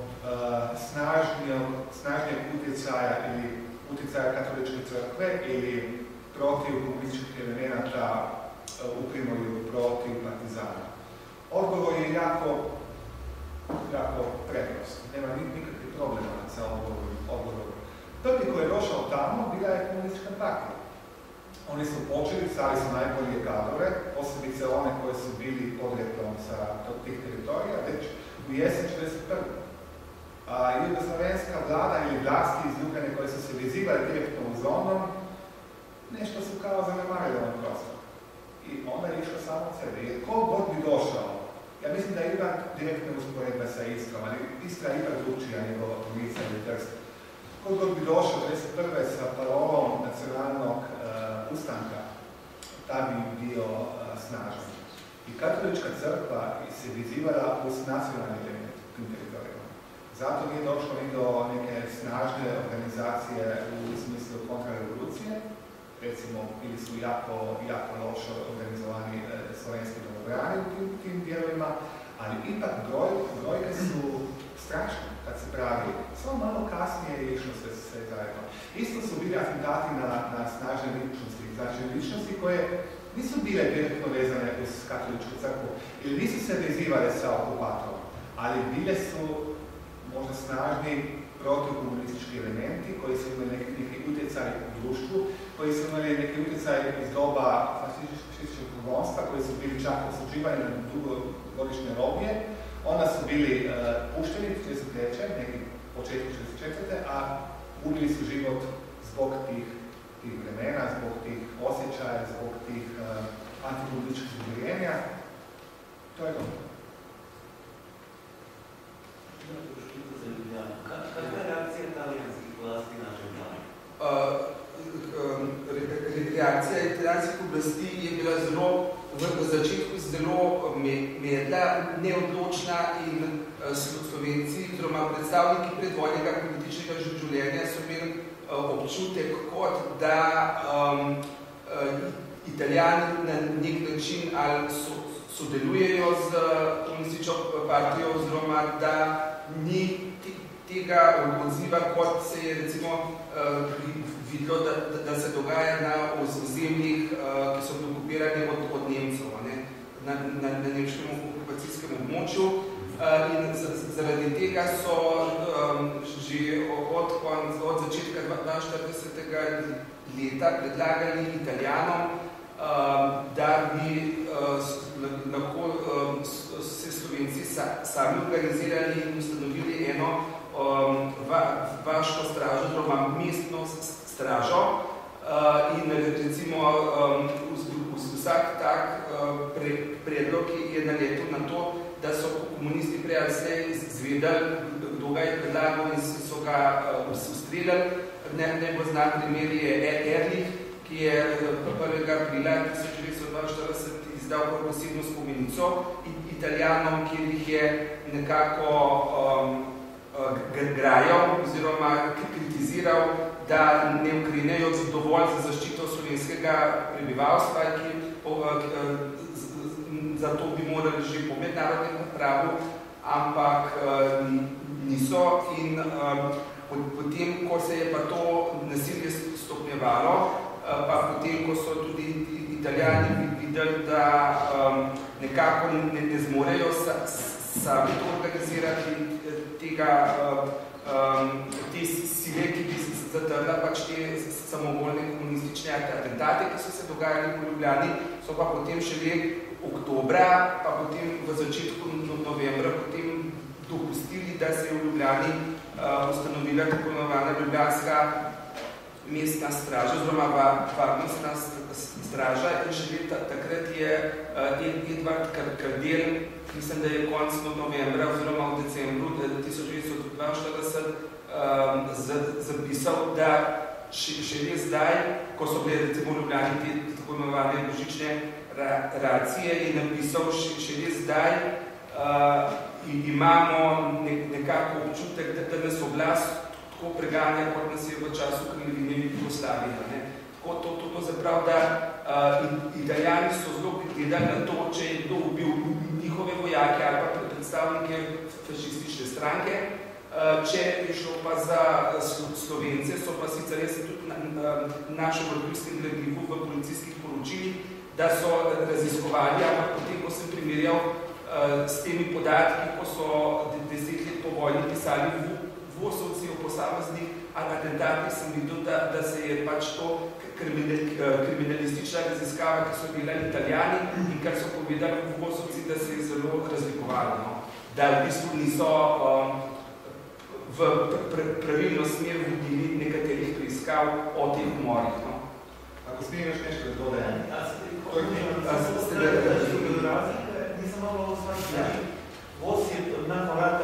snažnijeg utjecaja ili utjecaja katoličke crkve ili protiv komunističkih elemenata u Primorju, protiv partizana. Odgovor je jako preprost. Nema nikakvih problema sa odgovorom. Prvi koji je došao tamo bila je komunistička partija. Oni su počeli, stali su najbolje kadrove, posebice one koje su bili podrijetlom sa tih teritorija, već u jesen 1941. Jugoslavenska vlada ili vlasti iz Ljubljane koje su se vezivali direktno uz onom, nešto su kao zanemarili ovom prostoru. I onda je išlo samo od sebe. Jer ko god bi došao, ja mislim da je ipak direktna usporedba sa Istrom, ali Istra je ipak drugčija nego Gorica ili Trst. Ko god bi došao 1941. sa parolom nacionalnog ustanka, ta bi bio snažan. I katolička crkva se vezivala uz nacionalni element tim teritorijama. Zato nije došlo ni do neke snažne organizacije u smislu kontrarevolucije. Recimo, bili su jako loše organizovani slovenski domobrani u tim dijelovima, ali ipak brojke su strašne kad se pravi. Samo malo kasnije je išlo sve zajedno. Isto su bili atentati na snažne ličnosti, znači ličnosti koje nisu bile direktno vezane uz katoličku crkvu ili nisu se vezivale sa okupatorom, ali bile su možda snažni protokomunistički elementi koji su imali neki utjecaj u društvu, koji su imali neki utjecaj iz doba fašističkog progonstva, koji su bili čak osuđivani na dugogodišnje robije. Onda su bili pušteni 1943. neki početku 1944. a ubili su život zbog tih vremena, zbog tih osjećaja, zbog tih antikomunističkih uvjerenja. To je dobro. Kakva je reakcija italijanskih vlasti na življanje? Reakcija italijanskih oblasti je bila v začetku zelo medla, neodločna in Slovenci, oziroma predstavniki predvojnega političnega življenja so imeli občutek, kot da Italijani na nek način ali sodelujejo z komunistično partijo, oziroma da ni tega odziva, kot se je recimo videlo, da se dogaja na ozemljih, ki so okupirani od Nemcev, na nemškem okupacijskem območju. In zaradi tega so že od začetka 1942. leta predlagali Italijanom, da bi lahko se Slovenci sami organizirali in ustanovili eno vaško stražo, oziroma mestno stražo. In recimo vsak tak predlog je naletel na to, da so komunisti prej ali slej izvedeli, kdo ga je predlagal in so ga ustreljali. Najbolj znan primer je Ehrlich, ki je 1. aprila 1942 izdal posebno spomenico Italijanom, kjer jih je nekako grajal oziroma kritiziral, da ne ukrenejo dovolj za zaščito slovenskega prebivalstva, ki zato bi morali že po mednarodnem pravu, ampak niso. In Potem, ko se je pa to nasilje stopnjevalo, pa potem, ko so tudi Italijani videli, da nekako ne zmorejo sami to organizirati te sile, ki bi zatrla pač te samovoljne komunistične atentate, ki so se dogajali v Ljubljani, so pa potem šele oktobra, pa potem v začetku novembra potem dopustili, da se je v Ljubljani ustanovila tako imenovana ljubljanska mestna straža, oziroma varnostna straža, in šele takrat je Edvard Kardel, mislim, da je konc novembra oziroma v decembru 1942 zapisal, da šele zdaj, ko so bile recimo v Ljubljani te tako imenovane božične racije, je napisal šele zdaj, imamo nekako občutek, da nas oblast tako preganja, kot nas je v času Kraljevine Jugoslavije. To zaprav, da Italijani so zelo gledali na to, če je kdo ubil njihove vojake ali pa predstavnike fašistične stranke. Če je šlo pa za Slovence, so pa sicer res tudi našem arhivskem gradivu v policijskih poročilih, da so raziskovali, ampak potem, ko sem primerjal s temi podatki, ko so 10 let po vojni pisali Vosovci o posameznih atentatih, sem videl, da se je pač to kriminalistična raziskava, ki so bila Italijani in kar so povedali Vosovci, da se je zelo razlikovalo. Da v bistvu niso v pravilno smer vodili nekaterih preiskav o teh umorih. Ako smiješ nešto da dodajam? Nisam malo osvrati. Vos je nakon rata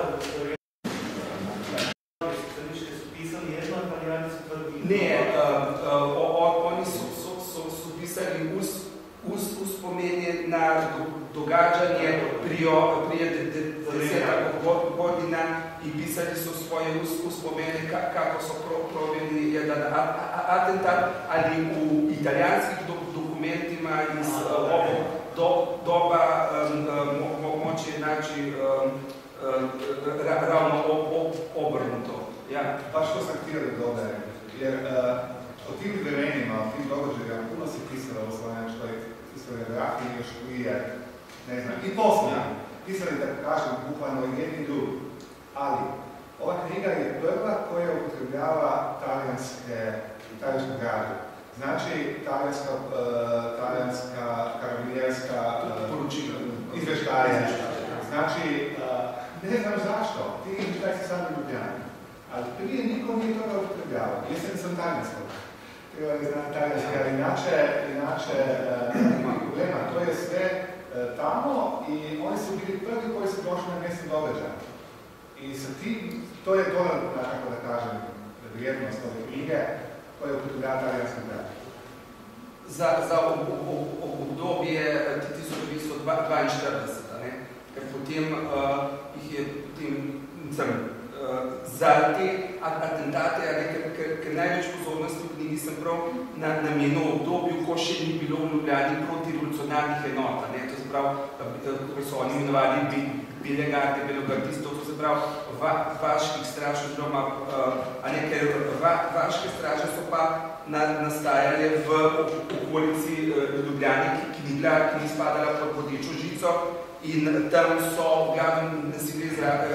su pisali jedno, Italijani su tvrdili. Ne, oni su pisali uspomenje na događanje prije 10 godina i pisali su svoje uspomene kako su proveli jedan atentat, ali u italijanskih dokumentima iz doba moći znači ravno obrnuto. Ja, baš to sam htio da dodajem, jer o tim vremenima, o tim događajima puno se pisalo u slovenskoj historiografiji još prije, ne znam, i poslije. Pisali, da kažem, bukvalno jedni drugi. Ali, ova knjiga je prva koja upotrebljava talijansku gradu. Znači, talijanska karabinjerska izveštaje. Znači, ne znam zašto, ti izveštaje se sami Ljubljani. Ali prije nikom nije toga upotrebljava. Mislim sam talijanskog. Treba je znam talijanski, ali inače nema problema. To je sve tamo i oni su bili prvi koji su došli na mjesto događaja. I sa tim, to je dodatna, kako da kažem, vrijednost ove knjige koje je upotrebljava talijanski grad. Za obdobje 1942, ker potem jih je za te atentate, ker največ pozornosti v knjigi sem prav namenil obdobju, ko še ni bilo v Ljubljani protirevolucionarnih enot. To se pravi, ko so oni imenovali bele garde, belogardistov, to se pravi vaških straž, oziroma, ker vaške straže so pa nastajale v okolici Ljubljane, ki ni spadala pod vodečo žico, in tam so v glavnem nasilje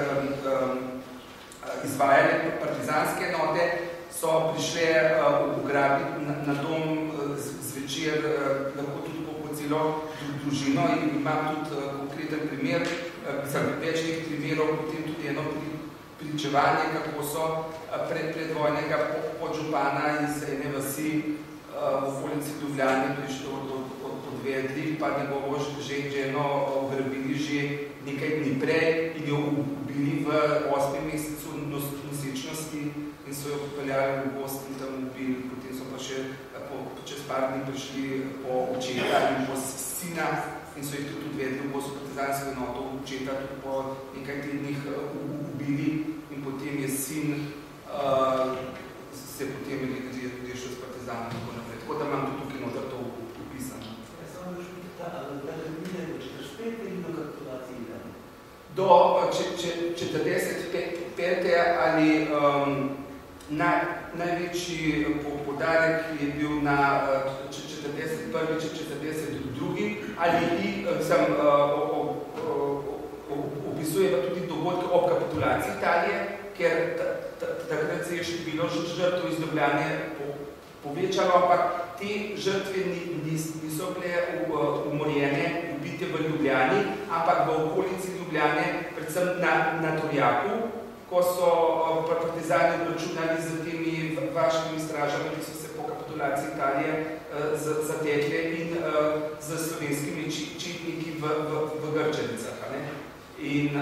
izvajale partizanske enote, so prišle ugrabiti na dom zvečer, lahko tudi po celo družino, in imam tudi konkreten primer, večnih primerov, potem tudi eno pričevanje, kako so predvojnega podžupana iz ene vasi v okolici Ljubljane odvedli, pa njegovo ženo ugrabili že nekaj dni prej in jo ubili v 8. mesecu nosečnosti in so jo popeljali v Boston in tam ubili. Potem so pa še čez par dni prišli po očeta in po sina in so jih tudi odvedli v Boston partizansko enoto, očeta tudi po nekaj tednih ubili in potem je sin se potem rešil s partizanom in tako naprej. Tako da imam tudi tukaj noter to upisano. Do 45. ali Največji poudarek je bil na 41. 42. ali opisuje pa tudi dogodke ob kapitulaciji Italije, ker takrat se je število žrtev iz Ljubljane povečalo, ampak te žrtve niso bile umorjene, ubite v Ljubljani, ampak v okolici Ljubljane, predvsem na Torjaku, ko so partizani obračunali z temi vaškimi stražami, ki so se po kapitulaciji Italije zatekle in z slovenskimi čitniki v Grčevicah. In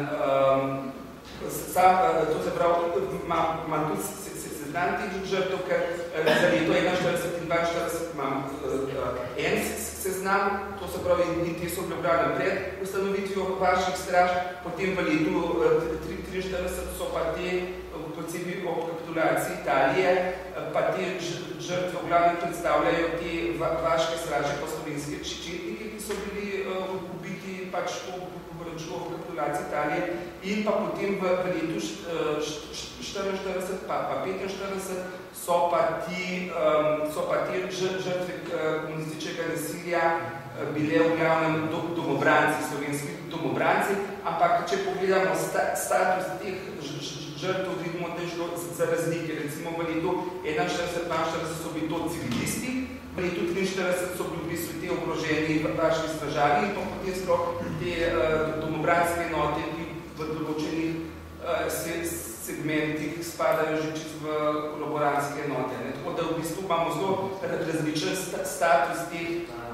to se pravi, imam tudi seznam teh žrtev, ker za leto 41 in 42 imam en seznam, to se pravi, in te so bile brane pred ustanovitvijo vaših straž, potem v letu 43 so pa te, posebej ob kapitulaciji Italije, pa te žrtve v glavnem predstavljajo te vaške straže pa slovenske četnike, ki so bili ubiti pač po kapitulaciji Italije, in pa potem v letu 44 pa 45 so pa te žrtve komunističnega nasilja bile v glavnem domobranci, slovenski domobranci, ampak če pogledamo status teh žrtev, vidimo, da je šlo za razlike. Recimo v letu 41-42 so bili to civilisti, v letu 43 so bili v bistvu te ogroženi vaški stražarji in potem sploh te domobranske enote, ki v določenih segmentih spadajo že čisto v kolaborantske enote. Tako da v bistvu imamo zelo različen status teh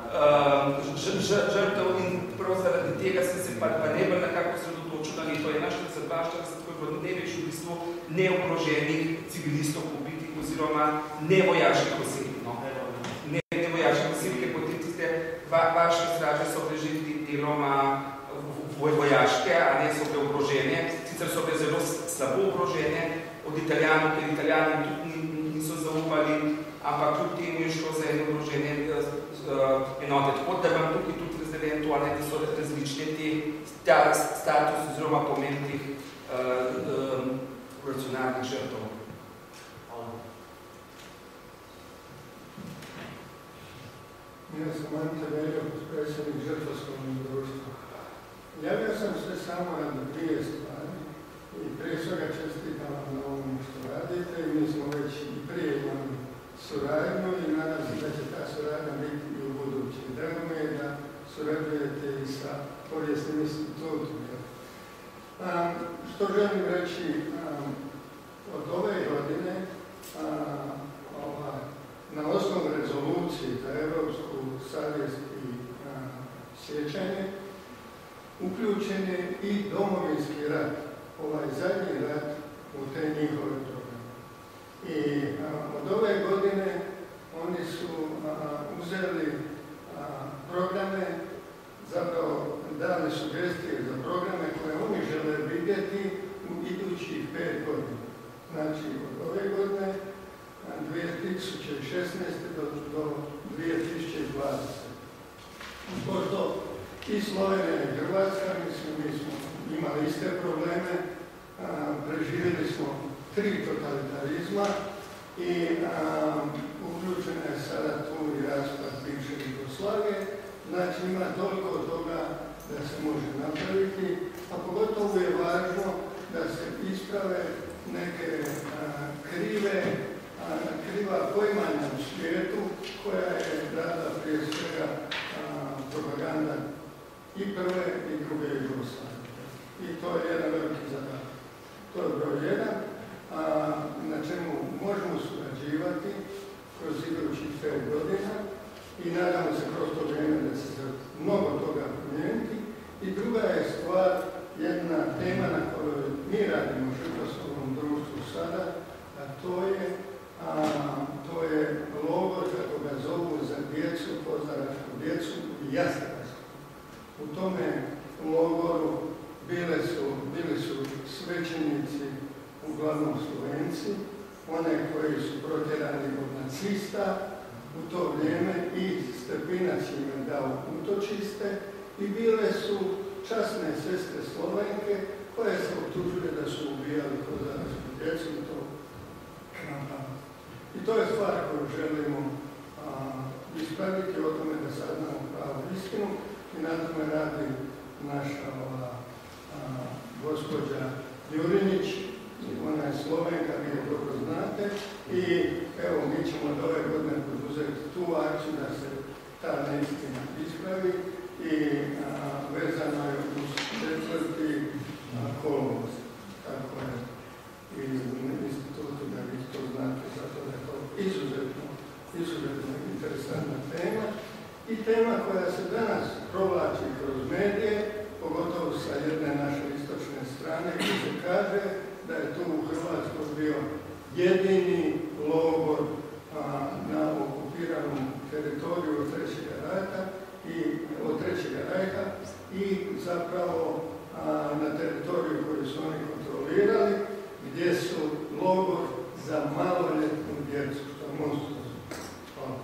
žrtev in prav zaradi tega sem se pa najbolj nekako sredotočil na leto 41-42, ko je bilo največ v bistvu neogroženih civilistov ubitih oziroma nevojaških oseb. Nevojaških oseb, ker potem tiste vaške straže so bile že deloma vojaške, a ne so bile ogrožene, sicer so bile zelo slabo ogrožene od Italijanov, ker Italijani tudi niso zaupali, ampak tudi temu je šlo za eno ogrožene enote. Tako da vam tukaj tudi razdeljen to, da so različne te status oziroma pomen teh racionalnih žrtov. Jaz sem Ante Veljak, predsednik žrtvoslovnog društva. Javio sam se samo na dvije stvari i prije svega čestitam vam na ovom što radite i mi smo već i prije imali suradnju i nadam se da će ta suradnja biti i u budući. Drago mi je da surađujete i sa Povijesnim institutom. Što želim reći, od ove godine na osnovu rezolucije za evropsku savjest i sjećanje uključen je i domovinski rat, ovaj zadnji rat u te njihove programe. I od ove godine oni su uzeli programe, zapravo dali sugestije za programe koje oni žele vidjeti u idućih 5 godina. Znači od ove godine 2016. do 2020. Pošto i Slovenija i Hrvatska, mislim, mi smo imali iste probleme, preživjeli smo 3 totalitarizma i uključena je sada tu i raspad bivše Jugoslavije, znači ima toliko toga da se može napraviti, a pogotovo je važno da se isprave neke kriva poimanja u svijetu koja je dala prije svega propaganda i prve i druge Jugoslavije. I to je jedan veliki zadatak. To je broj 1, na čemu možemo surađivati kroz idućih 5 godina i nadamo se kroz to vrijeme da će se mnogo toga promijeniti. I druga je stvar, jedna tema na kojoj mi radimo u žrtvoslovnom društvu sada, a to je logor, kako ga zovu, za djecu, pozdravačku djecu i Jastrebarsku. U tome logoru bili su svećenici, uglavnom Slovenci, one koji su protjerani od nacista u to vrijeme i Stepinac im je dao utočiste i bile su časne sestre Slovenke koje se optužile da su ubijali kozaračku djecu i to na pamet. I to je stvar koju želimo ispraviti, o tome da saznamo pravu istinu i na tome radi naša gospođa Jurinić, ona je Slovenka, vi je dobro znate, i evo mi ćemo od ove godine poduzeti tu akciju da se ta neistina ispravi i vezano je uz 4. kolovoz. Tako je i u institutu da vi to znate, zato da je to izuzetno interesantna tema i tema koja se danas provlači kroz medije, pogotovo sa jedne naše istočne strane, gdje se kaže da je tu u Hrvatskoj bio jedini logor na okupiranom teritoriju od Trećega rajha i zapravo na teritoriju koju su oni kontrolirali, gdje su logor za maloljetnu djecu, što je monstruozno. Hvala.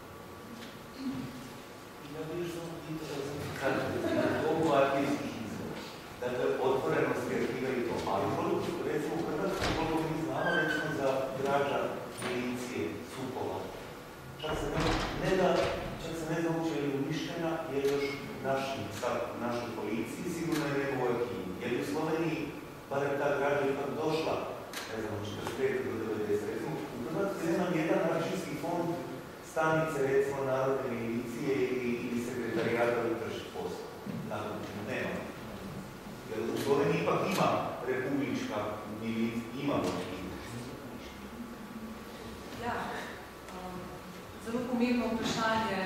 Ja bih što pitao oko arhivskih izvora. Dakle, otvorenost arhiva i to. Ali recimo u Hrvatskoj, koliko mi znamo, recimo za građa milicije, supova. Čak se ne zna uče li uništena, jer još našoj policiji sigurno je nego u arhivi. Jer u Sloveniji, barem ta građa ipak došla, ne znam, 45. do 90. Recimo, u Hrvatskoj nema jedan arhivski fond stanice, recimo, narodne milicije ili sekretarijata unutrašnjih poslova. Dakle, nema. Jer u Sloveniji ipak ima republička milicija, ima arhiv. Ja, zelo pomembno vprašanje.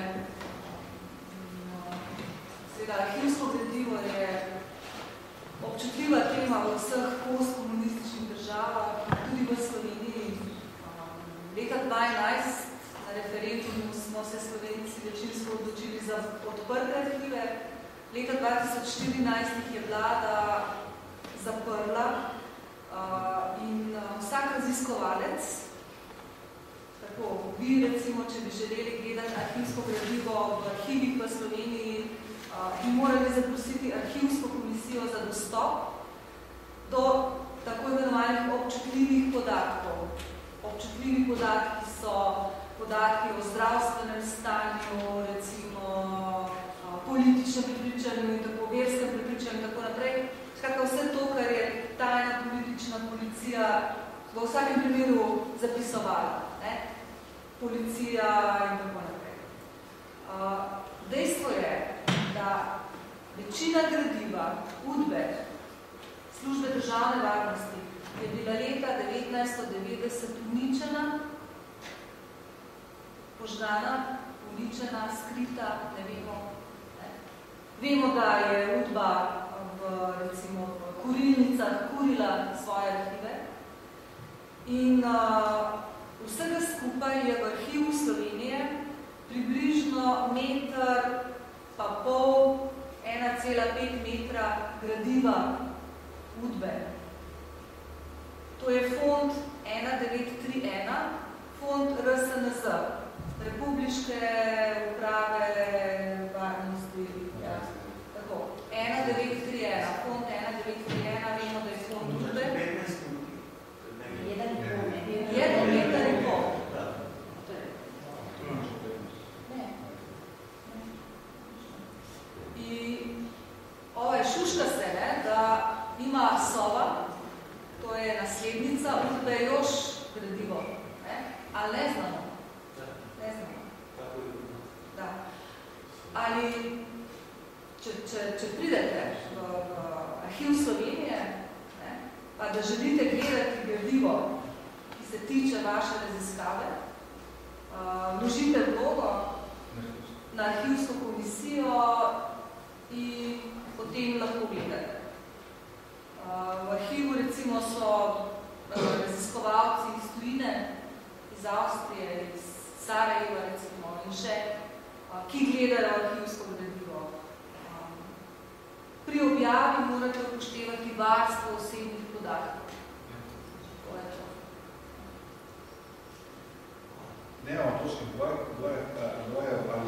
Seveda, arhivsko gradivo je občutljiva tema v vseh postkomunističnih državah, tudi v Sloveniji. Leta 2011 na referendumu smo se Slovenci večinsko odločili za odprte arhive. Leta 2014 jih je vlada zaprla in vsak raziskovalec, tako vi recimo, če bi želeli gledati arhivsko gradivo v arhivih v Sloveniji, bi morali zaprositi arhivsko komisijo za dostop do tako imenovanih občutljivih podatkov. Občutljivi podatki so podatki o zdravstvenem stanju, recimo političnem prepričanju in tako, verskem prepričanju in tako naprej. Skratka, vse to, kar je tajna politična policija v vsakem primeru zapisovala. Policija in tako naprej. Dejstvo je, da večina gradiva, udbe, službe državne varnosti je bila leta 1990 uničena, požgana, uničena, skrita, ne vemo. Vemo, da je udba v, recimo, v kurilnicah kurila svoje arhive in vsega skupaj je v arhivu Slovenije približno meter pa pol, 1,5 metra gradiva udbe. To je fond 1931, fond RSNZ, Republiške uprave varnosti. Ja, tako. 1931, fond 1931, vemo, da je fond udbe. 1,5 metra. In šuška se, da ima Sova, to je naslednica, udbe još gradivo. Ali ne znamo? Ne znamo. Da. Ali, če pridete v arhiv Slovenije, pa da želite gledati gradivo, ki se tiče vaše raziskave, vložite vlogo na arhivsko komisijo in potem lahko gledate. V arhivu recimo so raziskovalci iz tujine, iz Avstrije, iz Sarajeva recimo in še, ki gledajo arhivsko gradivo. Pri objavi morate upoštevati varstvo osebnih podatkov. To je to. Nemamo točnih brojev, ali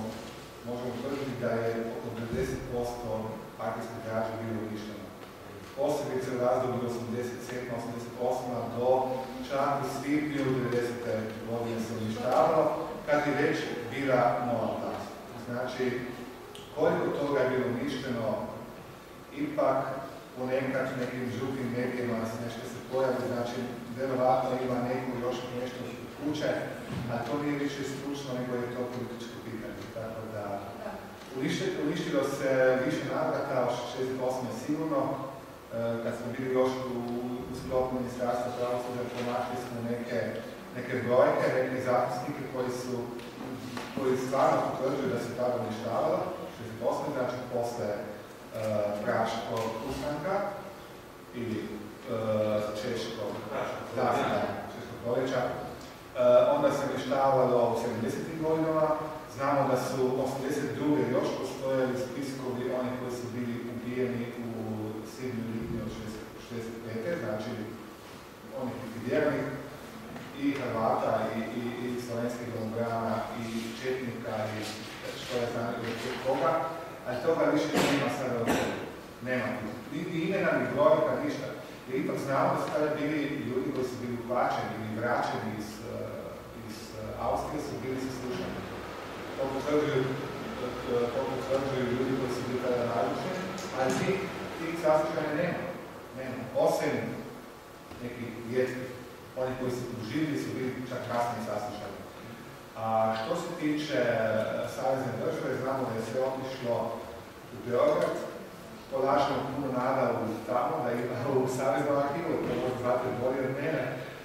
možemo tvrditi, da je oko 90% arhivske građe bilo uništeno. posebice u razdoblju 87-88 do čak u svibnju 90. godine se uništavalo, kad je već bila nova vlast. Znači, koliko toga je bilo uništeno, ipak ponekad nekim žutim medijima nešto se pojavi, znači verovatno ima neko još nešto kuće, a to nije više stručno, nego je to političko pitanje. Tako da, uništilo se više navrata, 68. sigurno, kad smo bili još u sklopu ministarstva pravosuđa, pronašli smo neke brojke, neke zapisnike koji stvarno potvrđuju da se tada uništavalo, 68. znači posle Praškog ustanka ili Češkog proljeća. Onda se uništavalo u 70. godinama. Znamo da su 82. još postojali spiskovi oni koji su bili ubijeni u svibnju lipnju od 65. Znači onih likvidiranih i Hrvata i slovenskih dombrana i četnika i što je znam od koga. Ali toga više nema sada od toga. Nema. Ni imena, ni brojka, ništa. Jer ipak znamo da su tada bili ljudi koji su bili uplaćeni ili vraćeni iz Austrije, su bili saslušani. To potvrđuju ljudi koji su bili tada naručeni, ali tih saslušanja nema. Osim nekih vijesti, oni koji su živili su bili čak kasnije saslušani. A što se tiče Savezne države, znamo da je sve otišlo u Beograd, polažemo puno nada tamo, da ima u Saveznom arhivu, to možda znate bolje od mene.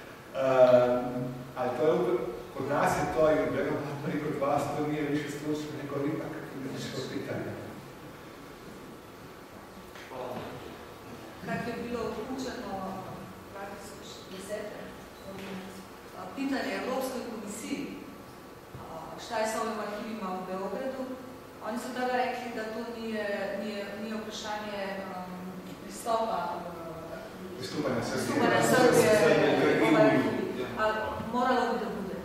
Ali to je kod nas je to i verovatno i kod vas, to nije više stručno, nego ipak nešto pitanje. Kako je bilo uključeno pitanje Evropskoj komisiji, šta je s ovim arhivima u Beogradu, oni su tada rekli da to nije vprašanje pristopa pristupanja Srbije ovaj arhiv. Ali moralo bi da bude.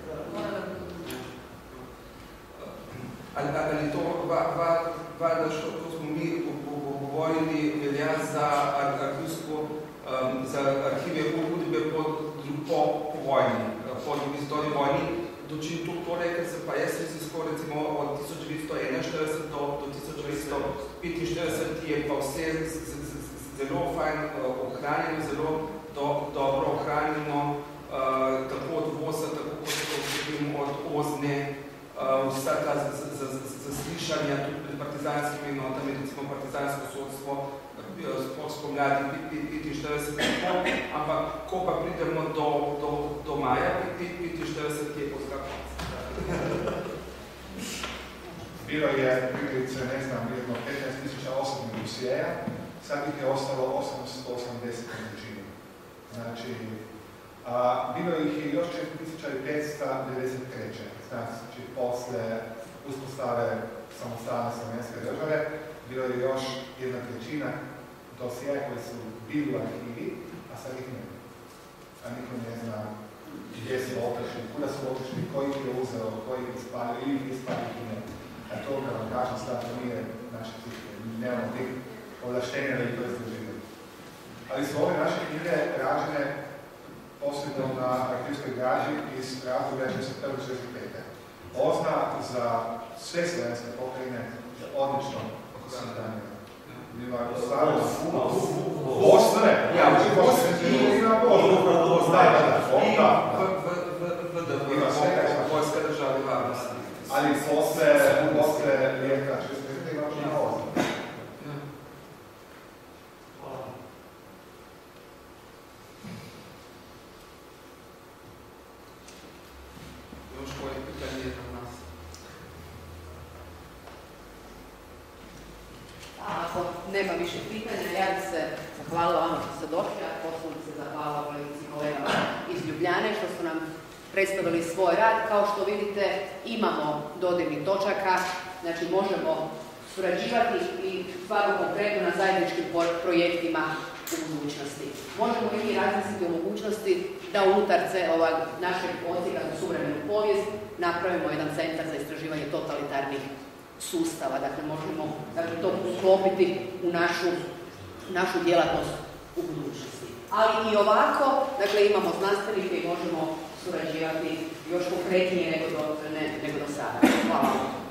Ali to valjda što smo mi govorili velja za arhive Udbe po vojni, po drugi istoriji vojni, dočim to rekel se pa jaz raziskal recimo od 1941 do 1945 je pa vse zelo fajn ohranjeno, zelo dobro ohranjeno, tako od vosa, tako kot od ozne, vsa ta zaslišanja tudi pred partizanskimi enotami, recimo partizansko sodstvo, spomladi 45, ampak ko pa pridemo do maja 45 je pozdrav. Bilo je prilice, ne znam, jedno 15.000 osobnih dosjeja, sad ih je ostalo 880 količina. Znači, bilo ih je još 4.593. Znači, posle uspostave samostalne slovenske države, bilo je još 1/3 dosjeja koji su bili u arhivi, a sad ih nema. A niko ne zna gdje su otišli, kuda su otišli, koji ih je uzeo, koji ih ispalio ili ih ispalio i ne. A to, kad vam kažem, sad to nije naše cilje. Nemamo tih ovlaštenja da ih to istraživaju. Ali su ove naše knjige rađene posebno na arhivskoj građi iz razdoblja 1965. Ozna za sve slovenske pokrajine je odlično sanitanje. Ima stvarno Bosne, ima Vojska državne varnosti. Ali posle lijeka 45. ima na Ozna. Još koje pitanje je na nas? Ako nema više pitanja, ja bih se zahvalila vama što ste došli, a posebno se zahvalila kolegici i kolegama iz Ljubljane što su nam predstavili svoj rad. Kao što vidite, imamo dodirnih točaka, znači možemo surađivati i stvarno konkretno na zajedničkim projektima u budućnosti. Možemo i mi razmisliti o mogućnosti da unutar našeg odsjeka za suvremenu povijest napravimo jedan centar za istraživanje totalitarnih sustava. Dakle, možemo to uklopiti u našu djelatnost u budućnosti. Ali i ovako, dakle, imamo znanstvenike i možemo surađivati još konkretnije nego do sada. Hvala vam.